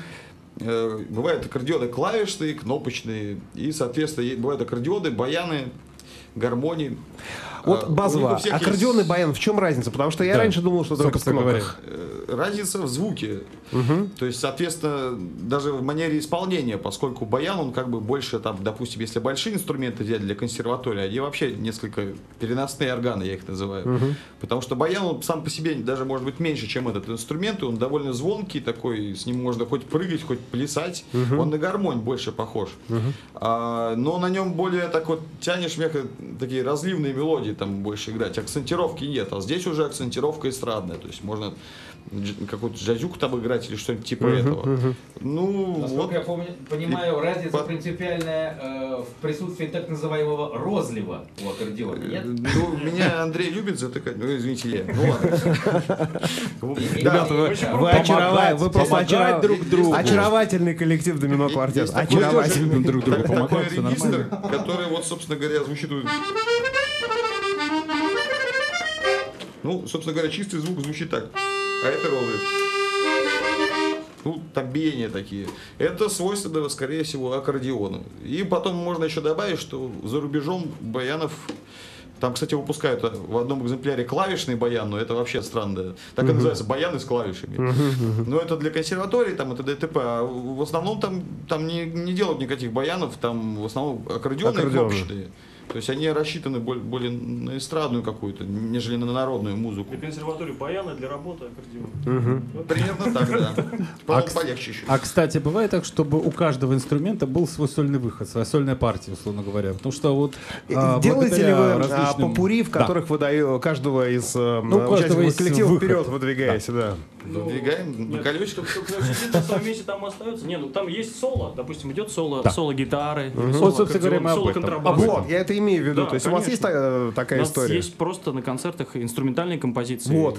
Бывают аккордеоны клавишные, кнопочные. И, соответственно, бывают аккордеоны, баяны, гармонии. Вот У базово, них у всех аккордеон и есть, баян, в чем разница? Потому что я Да. раньше думал, что только в Собственно говоря. кнопках. разница в звуке. То есть, соответственно, даже в манере исполнения, поскольку баян, он как бы больше, там, допустим, если большие инструменты взять для консерватории, они вообще несколько переносные органы, я их называю. Потому что баян, он сам по себе даже может быть меньше, чем этот инструмент, и он довольно звонкий такой, с ним можно хоть прыгать, хоть плясать. Он на гармонь больше похож. Но на нем более так вот тянешь мягко такие разливные мелодии. там больше играть. Акцентировки нет, а здесь уже акцентировка эстрадная, то есть можно какую-то джазюку там играть или что-нибудь типа этого. Ну, насколько вот. я понимаю, разница принципиальная в присутствии так называемого розлива у аккордеона, нет? Ну, меня Андрей любит затыкать, ну, извините, я. Ну, ладно. Ребята, вы просто друг другу. очаровательный коллектив «Домино Квартет». Есть такой Очаровательный. друг другу Такой помогать, все регистр, нормально. который, вот, собственно говоря, звучит... Ну, собственно говоря, чистый звук звучит так. А это розлив. Ну, там биения такие. Это свойственно, скорее всего, аккордеону. И потом можно еще добавить, что за рубежом баянов... Там, кстати, выпускают в одном экземпляре клавишный баян, но это вообще странно. Так и называется, баяны с клавишами. Но это для консерватории, там это ДТП. А в основном там не делают никаких баянов, там в основном аккордеоны и кнопочные. То есть они рассчитаны более на эстрадную какую-то, нежели на народную музыку. Для консерватории баяны, для работы аккордеон. Примерно так, да. Полегче еще. А, кстати, бывает так, чтобы у каждого инструмента был свой сольный выход, своя сольная партия, условно говоря. Потому что вот... Делаете ли вы различным... попурри, в которых вы каждого из каждого участников из коллектива выход. вперед выдвигаете, да? Выдвигаем на колесико. Кто сидит на своем месте, там остается. Не, ну там есть соло, допустим, идет соло гитары, Вот, собственно говоря, мы соло об этом. контрабаса. Вот, я это имею в виду. Да, То есть у вас есть конечно. такая У нас история? есть просто на концертах инструментальные композиции. Вот.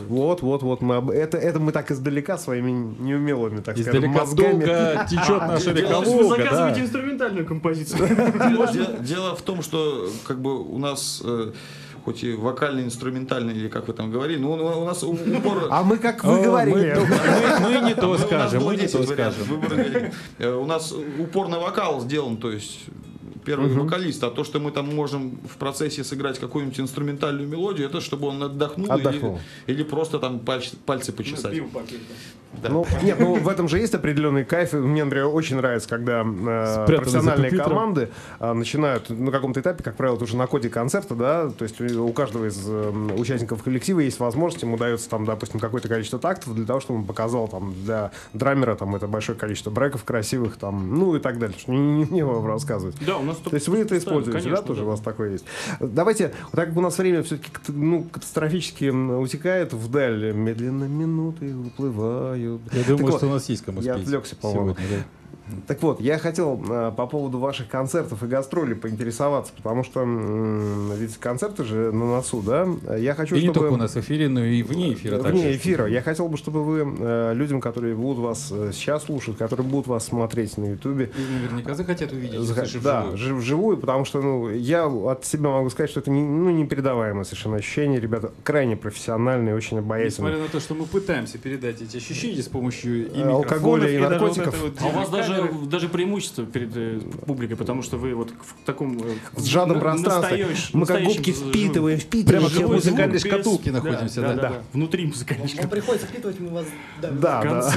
Это мы так издалека своими неумелыми, так сказать, Издалека мозгами. долго течет наша Вы река-Волга, заказываете да. инструментальную композицию. Дело в том, что как бы у нас хоть и вокально-инструментальный, или как вы там говорили, но у нас упор... А мы, как вы говорили. Мы не то У нас скажем, было мы не 10 то вариантов, скажем. выбора нет. У нас упор на вокал сделан, то есть первый вокалист, а то, что мы там можем в процессе сыграть какую-нибудь инструментальную мелодию, это чтобы он отдохнул. Или просто там пальцы почесать. Пиво попить. Да. Ну, нет, ну в этом же есть определенный кайф. И мне, например, очень нравится, когда профессиональные за пупитром. команды начинают на каком-то этапе, как правило, это уже на коде концерта, да, то есть у каждого из участников коллектива есть возможность, ему дается там, допустим, какое-то количество тактов для того, чтобы он показал там для драмера там это большое количество бреков красивых там, ну и так далее. Что не вам рассказывать. Да, у нас То есть вы это используете, конечно, да, тоже у вас такое есть. Давайте, так как у нас время все-таки катастрофически утекает вдаль, медленно минуты уплывают. Я думаю, что у нас есть кому спеть. Я отвлекся, по-моему. Сегодня, да. Так вот, я хотел по поводу ваших концертов и гастролей поинтересоваться, потому что ведь концерты же на носу, да? Я хочу, И не чтобы... только у нас в эфире, но и вне эфира также. Вне эфира. Я хотел бы, чтобы вы людям, которые будут вас сейчас слушать, которые будут вас смотреть на Ютубе... И наверняка захотят увидеть, Да, вживую, потому что я от себя могу сказать, что это непередаваемое совершенно ощущение. Ребята крайне профессиональные, очень обаятельные. Несмотря на то, что мы пытаемся передать эти ощущения с помощью и алкоголя, и микрофонов, наркотиков. даже вот это А у вас камеры. даже преимущество перед публикой, потому что вы вот в таком В сжатом пространстве. Мы как губки впитываем. Прямо в живой музыкальной звук шкатулке без- находимся. Да, Да. да, да. Внутри музыкальной Вам шкатулки. приходится впитывать, мы вас... Да.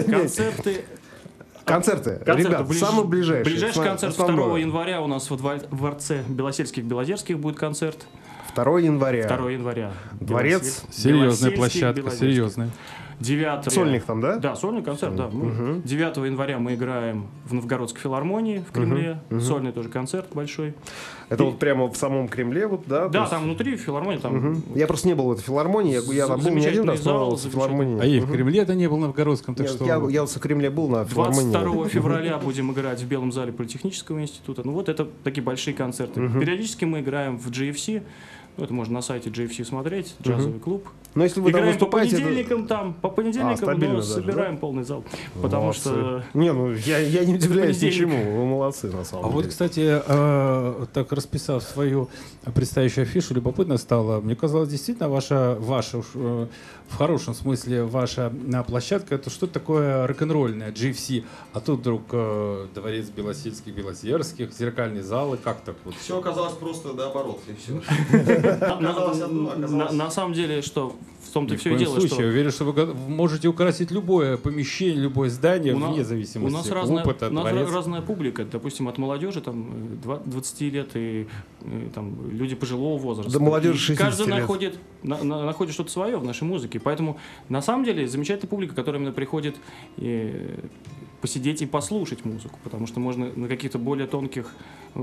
Концерты. Концерты. Ребят, самый ближайший. Ближайший концерт 2 основное. января у нас во дворце Белосельских-Белозерских будет концерт. 2 января. 2 января. Дворец. Серьезная Белосельский, площадка, Белозерский. серьезная. 9 Сольник там, да? Да, сольный концерт, да. 9 января мы играем в Новгородской филармонии в Кремле. Сольный тоже концерт большой. Это вот прямо в самом Кремле, вот, да? Да, там внутри филармонии, там Я просто не был в этой филармонии, я там был не один раз, но в замечательный филармонии. А я и в Кремле-то не был, на Новгородском, так Нет, что... я вот в Кремле был на филармонии. 22 февраля будем играть в Белом зале Политехнического института. Ну вот это такие большие концерты. Периодически мы играем в GFC. Ну, это можно на сайте GFC смотреть, джазовый клуб. Но если вы там Играем по выступаете... понедельникам там, по понедельникам, стабильно но даже, собираем полный зал. Потому Молодцы. что... Не, ну я не удивляюсь Понедельник. ничему, вы молодцы на самом А деле. вот, кстати, так расписав свою предстоящую афишу, любопытно стало. Мне казалось, действительно, ваша уж, в хорошем смысле, ваша площадка, это что-то такое рок-н-ролльное, GFC. А тут вдруг дворец Белосельских, зеркальные залы, как так вот? Все оказалось просто наоборот, и все. На самом деле, что в том-то Ни и в все и коем дело, случае. что... Я уверен, что вы можете украсить любое помещение, любое здание, вне зависимости у нас опыта, дворец. разная публика. Допустим, от молодежи там 20 лет и там люди пожилого возраста. До молодежи И 60 каждый лет. находит что-то свое в нашей музыке. Поэтому на самом деле замечательная публика, которая именно приходит посидеть и послушать музыку, потому что можно на каких-то более тонких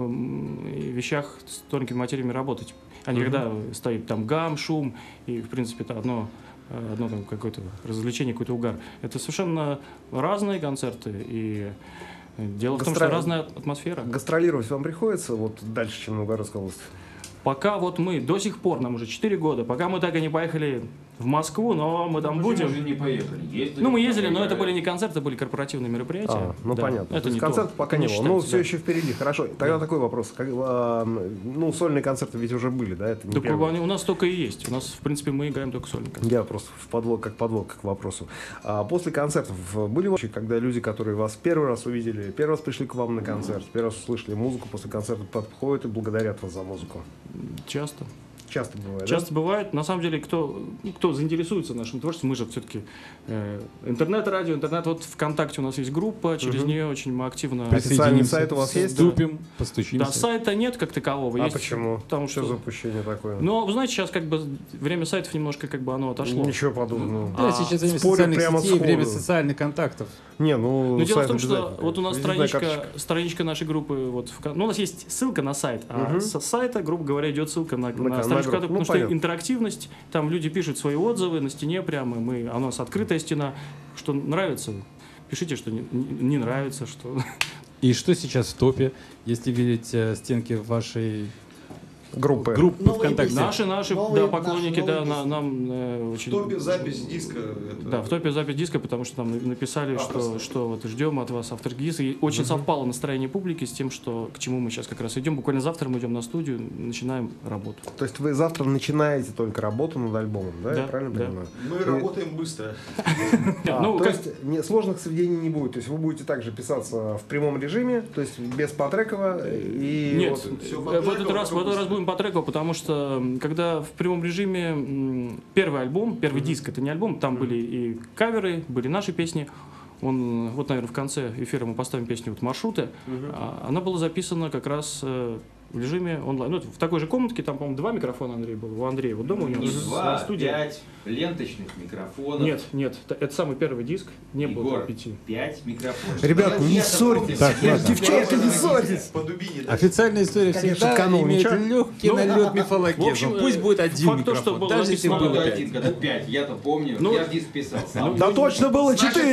вещах с тонкими материями работать. А не когда стоит там гам, шум, и, в принципе, это одно там какое-то развлечение, какой-то угар. Это совершенно разные концерты, и дело в том, что разная атмосфера. Гастролировать вам приходится вот дальше, чем Новгородская область? Пока вот мы до сих пор, нам уже 4 года, пока мы так и не поехали в Москву, но мы там будем. Мы же не поехали. Ездили, мы ездили, но это были не концерты, это были корпоративные мероприятия. Ну да, понятно. Это не концерт пока не было. Ну, все еще впереди. Хорошо. Тогда такой вопрос. Сольные концерты ведь уже были, да? Это не у нас только и есть. У нас, в принципе, мы играем только сольные концерты. Я просто подводка к вопросу. После концертов были вообще, когда люди, которые вас первый раз увидели, первый раз пришли к вам на концерт, первый раз услышали музыку, после концерта подходят и благодарят вас за музыку? Часто. Часто бывает, Часто бывает. На самом деле, кто заинтересуется нашим творчеством, мы же все-таки интернет-радио, интернет. Вот ВКонтакте у нас есть группа, через нее очень мы активно... Официальный сайт у вас есть? Вступим, постучимся. Да, сайта нет как такового. Есть, почему? Потому что за упущение такое? Ну, вы знаете, сейчас как бы время сайтов немножко как бы оно отошло. Ничего подобного. Да, сейчас время социальных сетей, время социальных контактов. Но дело в том, что вот у нас страничка нашей группы, вот, у нас есть ссылка на сайт, а с сайта, грубо говоря, идет ссылка на страничку, потому что интерактивность, там люди пишут свои отзывы на стене прямо, у нас открытая стена, что нравится, пишите, что не нравится, что... И что сейчас в топе, если видеть стенки вашей... Группы ВКонтакте. Наши поклонники, да, нам очень... В топе запись диска. Да, в топе запись диска, потому что там написали, что вот ждем от вас авторский диск. И очень совпало настроение публики с тем, что к чему мы сейчас как раз идем. Буквально завтра мы идем на студию, начинаем работу. То есть вы завтра начинаете только работу над альбомом, да? Да, я правильно понимаю? Мы работаем быстро. То есть сложных сведений не будет. То есть вы будете также писаться в прямом режиме, то есть без потрекового. Нет, в этот раз будем по треку, потому что когда в прямом режиме первый альбом, первый диск, это не альбом, там были и каверы, были наши песни. Вот, наверное, в конце эфира мы поставим песню вот «Маршруты». Она была записана как раз в режиме онлайн. Ну, в такой же комнатке, там, по-моему, 2 микрофона Андрей был. У Андрея вот дома у него в студии. 5 ленточных микрофонов. Нет, это самый первый диск, не было 5. 5 микрофонов. Ребят, не ссорьтесь. Девчонки, не ссорьтесь. Официальная история всегда имеет легкий налет мифологизма. Пусть будет один микрофон, даже если было 5. Когда 5, я-то помню, я в диск писал. Да точно было 4.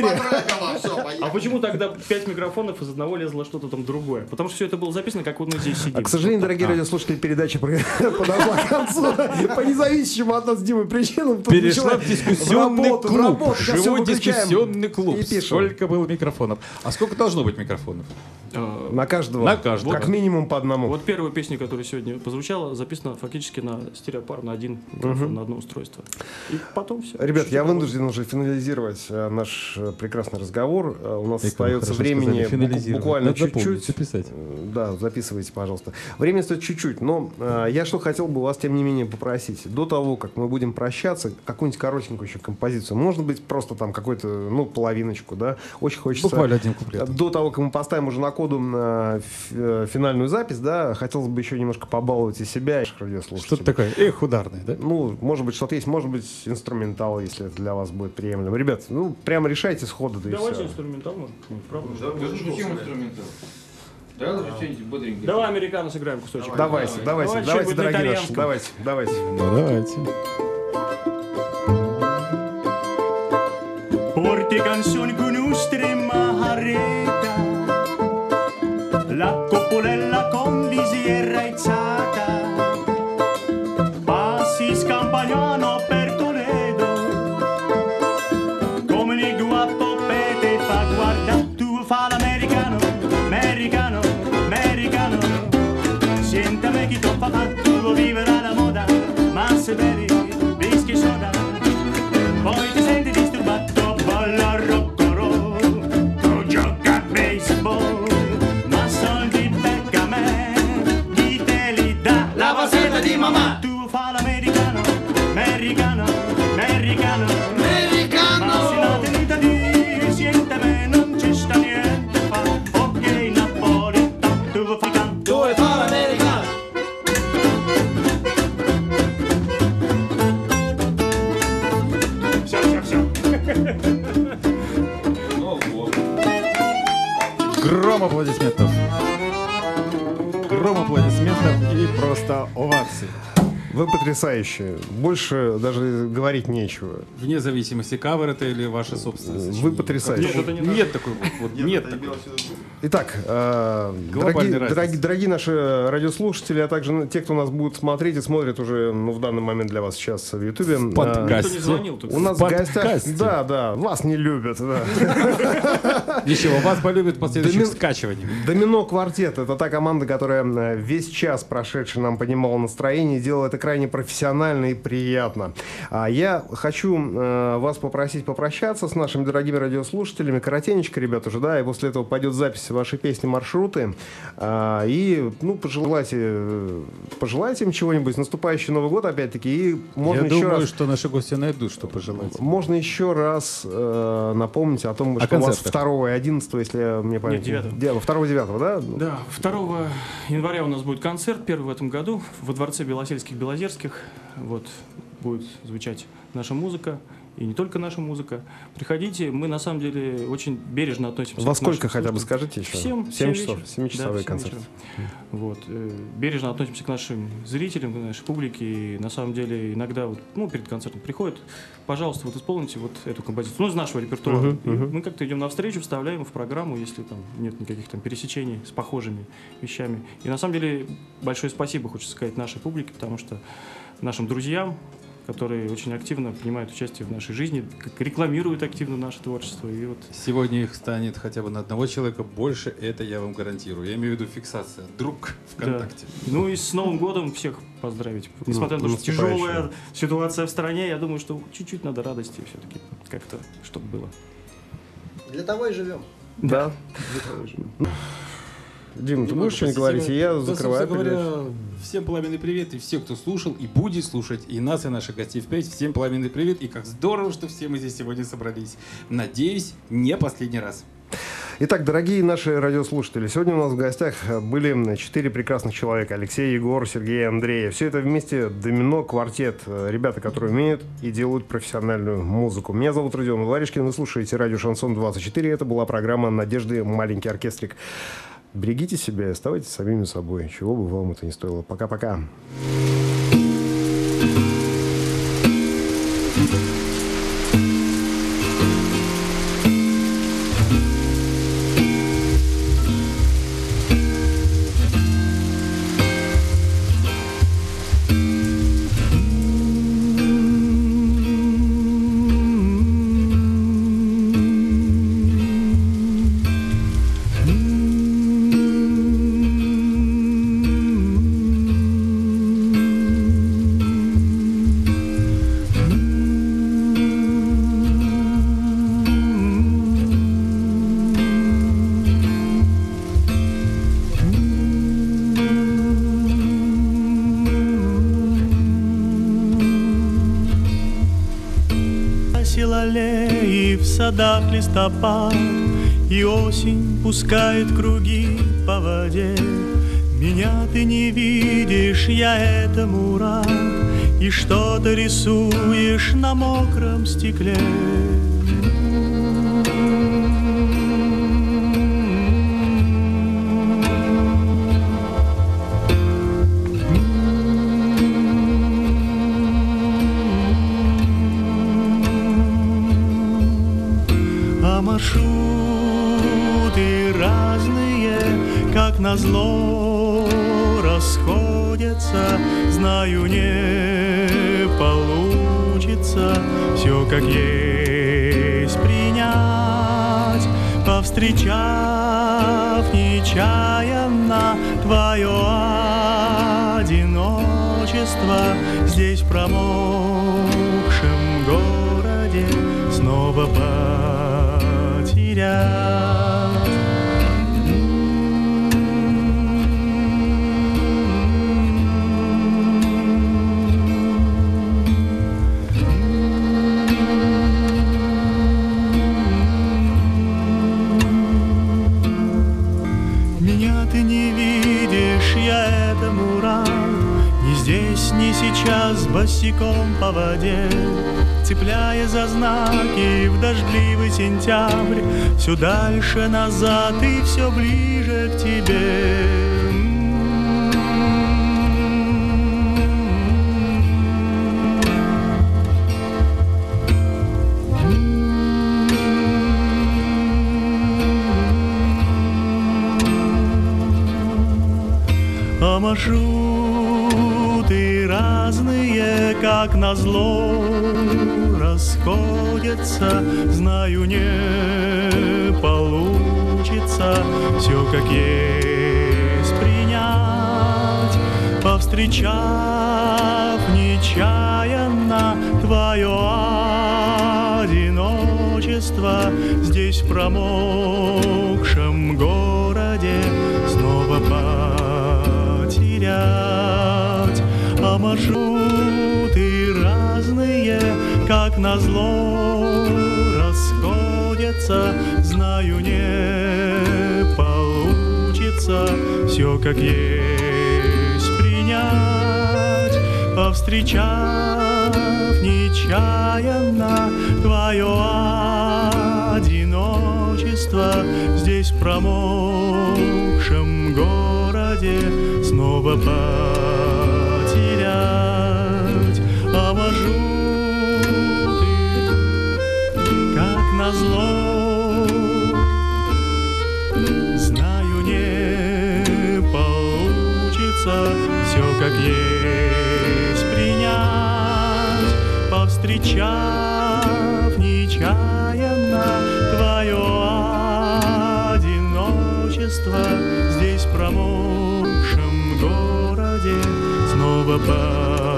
А почему тогда 5 микрофонов из одного лезло что-то там другое? Потому что все это было записано, как вот мы здесь сидим. К сожалению, дорогие радиослушатели, передача подошла к концу. По независимым от нас с Димой причинам. Перешла в дискуссионный клуб. Живой дискуссионный клуб. Сколько было микрофонов? А сколько должно быть микрофонов? На каждого. На каждого. Как минимум по одному. Вот первая песня, которая сегодня прозвучала, записана фактически на стереопар, на один микрофон, на одно устройство. И потом все. Ребят, я вынужден уже финализировать наш прекрасный разговор. У нас остается времени буквально чуть-чуть. Да, записывайте, пожалуйста. Времени стоит чуть-чуть, но я что хотел бы вас, тем не менее, попросить. До того, как мы будем прощаться, какую-нибудь коротенькую еще композицию. Может быть, просто там какую-то, половиночку, да? Очень хочется... Буквально один куплет. До того, как мы поставим уже на коду на финальную запись, да, хотелось бы еще немножко побаловать и себя, и радиослушателей. Что-то такое ударное, да? Может быть, что-то есть, может быть, инструментал, если это для вас будет приемлемо. Ребят, прямо решайте сходу, да и все. Давайте инструментал, правда. Зачем инструментал? Давай лучше что-нибудь бодренькое. Давай американо сыграем кусочек. Давайте, дорогие наши, давайте. Давайте. Porti canzoni con un'estrema harreta, la copolella con visiera aizzata, passi scampagnano per Toledo, come il guapo pete fa guarda, tu fa l'americano, americano, americano, siéntame chi toppa fa, tu vivere alla moda, ma se bevi whisky soda, poi ti senti disturbato, balla rock-and-roll, tu gioca a baseball, ma soldi becca a me, chi te li dà? La vasetta di mamma! Tu fa l'americano, americano, americano, americano, ma si nota in Italia, siéntame, non ci sta niente fa, ok napolitano, tu fa canto, tu fa l'americano. Ну вот. аплодисментов. Гром аплодисментов и просто овации. Вы потрясающие. Больше даже говорить нечего. Вне зависимости, кавер это или ваша собственность. Вы потрясающие. Нет, это не Нет такой вот. Нет это такой. имелось в виду. Итак, Глобальная разница. дорогие наши радиослушатели, а также те, кто нас будет смотреть и смотрит уже в данный момент для вас сейчас в Ютубе. В подкасте. Никто не звонил тут. У нас в гостях, подкасте. да, вас не любят. Да. Ничего, вас полюбят последующих скачиваний. Домино Квартет — это та команда, которая весь час прошедший нам поднимала настроение и делала это крайне профессионально и приятно. Я хочу вас попросить попрощаться с нашими дорогими радиослушателями. Коротенечко, ребят, уже, да, и после этого пойдет запись вашей песни «Маршруты». И, пожелайте им чего-нибудь. Наступающий Новый год, опять-таки. И можно Я еще думаю, раз... что наши гости найдут, что пожелать. Можно еще раз напомнить о том, что у вас 2 и 11, если мне память... 2-9, да? Да, 2 января у нас будет концерт, первый в этом году, во дворце Белосельских-Белозерских. Вот, будет звучать наша музыка, и не только наша музыка. Приходите, мы на самом деле очень бережно относимся Во к сколько нашим хотя бы слушателям. скажите еще? Всем 7 часов, вечера. 7-часовой Да, концерт. вечера. Вот, бережно относимся к нашим зрителям, к нашей публике. И на самом деле иногда перед концертом приходят, пожалуйста, исполните вот эту композицию. Из нашего репертуара. И мы как-то идем навстречу, вставляем в программу, если там нет никаких там пересечений с похожими вещами. И на самом деле большое спасибо, хочется сказать, нашей публике, потому что нашим друзьям, которые очень активно принимают участие в нашей жизни, рекламируют активно наше творчество. И вот... Сегодня их станет хотя бы на одного человека больше, это я вам гарантирую. Я имею в виду фиксация. Друг ВКонтакте. Да. И с Новым годом всех поздравить. Несмотря на то, что тяжелая ситуация в стране, я думаю, что чуть-чуть надо радости все-таки как-то, чтобы было. Для того и живем. Да. Дим, ты будешь что-нибудь говорить? И я закрываю передачу. Всем пламенный привет, и все, кто слушал и будет слушать, и нас, и наших гостей впредь, всем пламенный привет, и как здорово, что все мы здесь сегодня собрались. Надеюсь, не последний раз. Итак, дорогие наши радиослушатели, сегодня у нас в гостях были 4 прекрасных человека: Алексей, Егор, Сергей и Андрей. Все это вместе Домино Квартет. Ребята, которые умеют и делают профессиональную музыку. Меня зовут Родион Варежкин, вы слушаете радио Шансон 24. Это была программа «Надежды. Маленький оркестрик». Берегите себя и оставайтесь самими собой, чего бы вам это ни стоило. Пока-пока. Аллеи в садах листопад, и осень пускает круги по воде. Меня ты не видишь, я этому рад, и что-то рисуешь на мокром стекле. Маршруты разные, как назло, расходятся. Знаю, не получится все как есть принять, повстречав нечаянно твое одиночество здесь в промокшем городе снова потерять. Меня ты не видишь, я этому рад, ни здесь, ни сейчас. раз босиком по воде, цепляя за знаки в дождливый сентябрь, все дальше назад и все ближе к тебе. А маршруты разные, как назло, расходятся, знаю, не получится все как есть принять, повстречав нечаянно твое одиночество здесь в промокшем городе снова потерять. А маршруты разные, как назло, расходятся, знаю, не получится все как есть принять, повстречав нечаянно твое одиночество здесь в промокшем городе снова потерять. А маршруты, как назло, знаю, не получится все как есть принять, повстречав нечаянно твое одиночество здесь в промокшем городе снова потерять.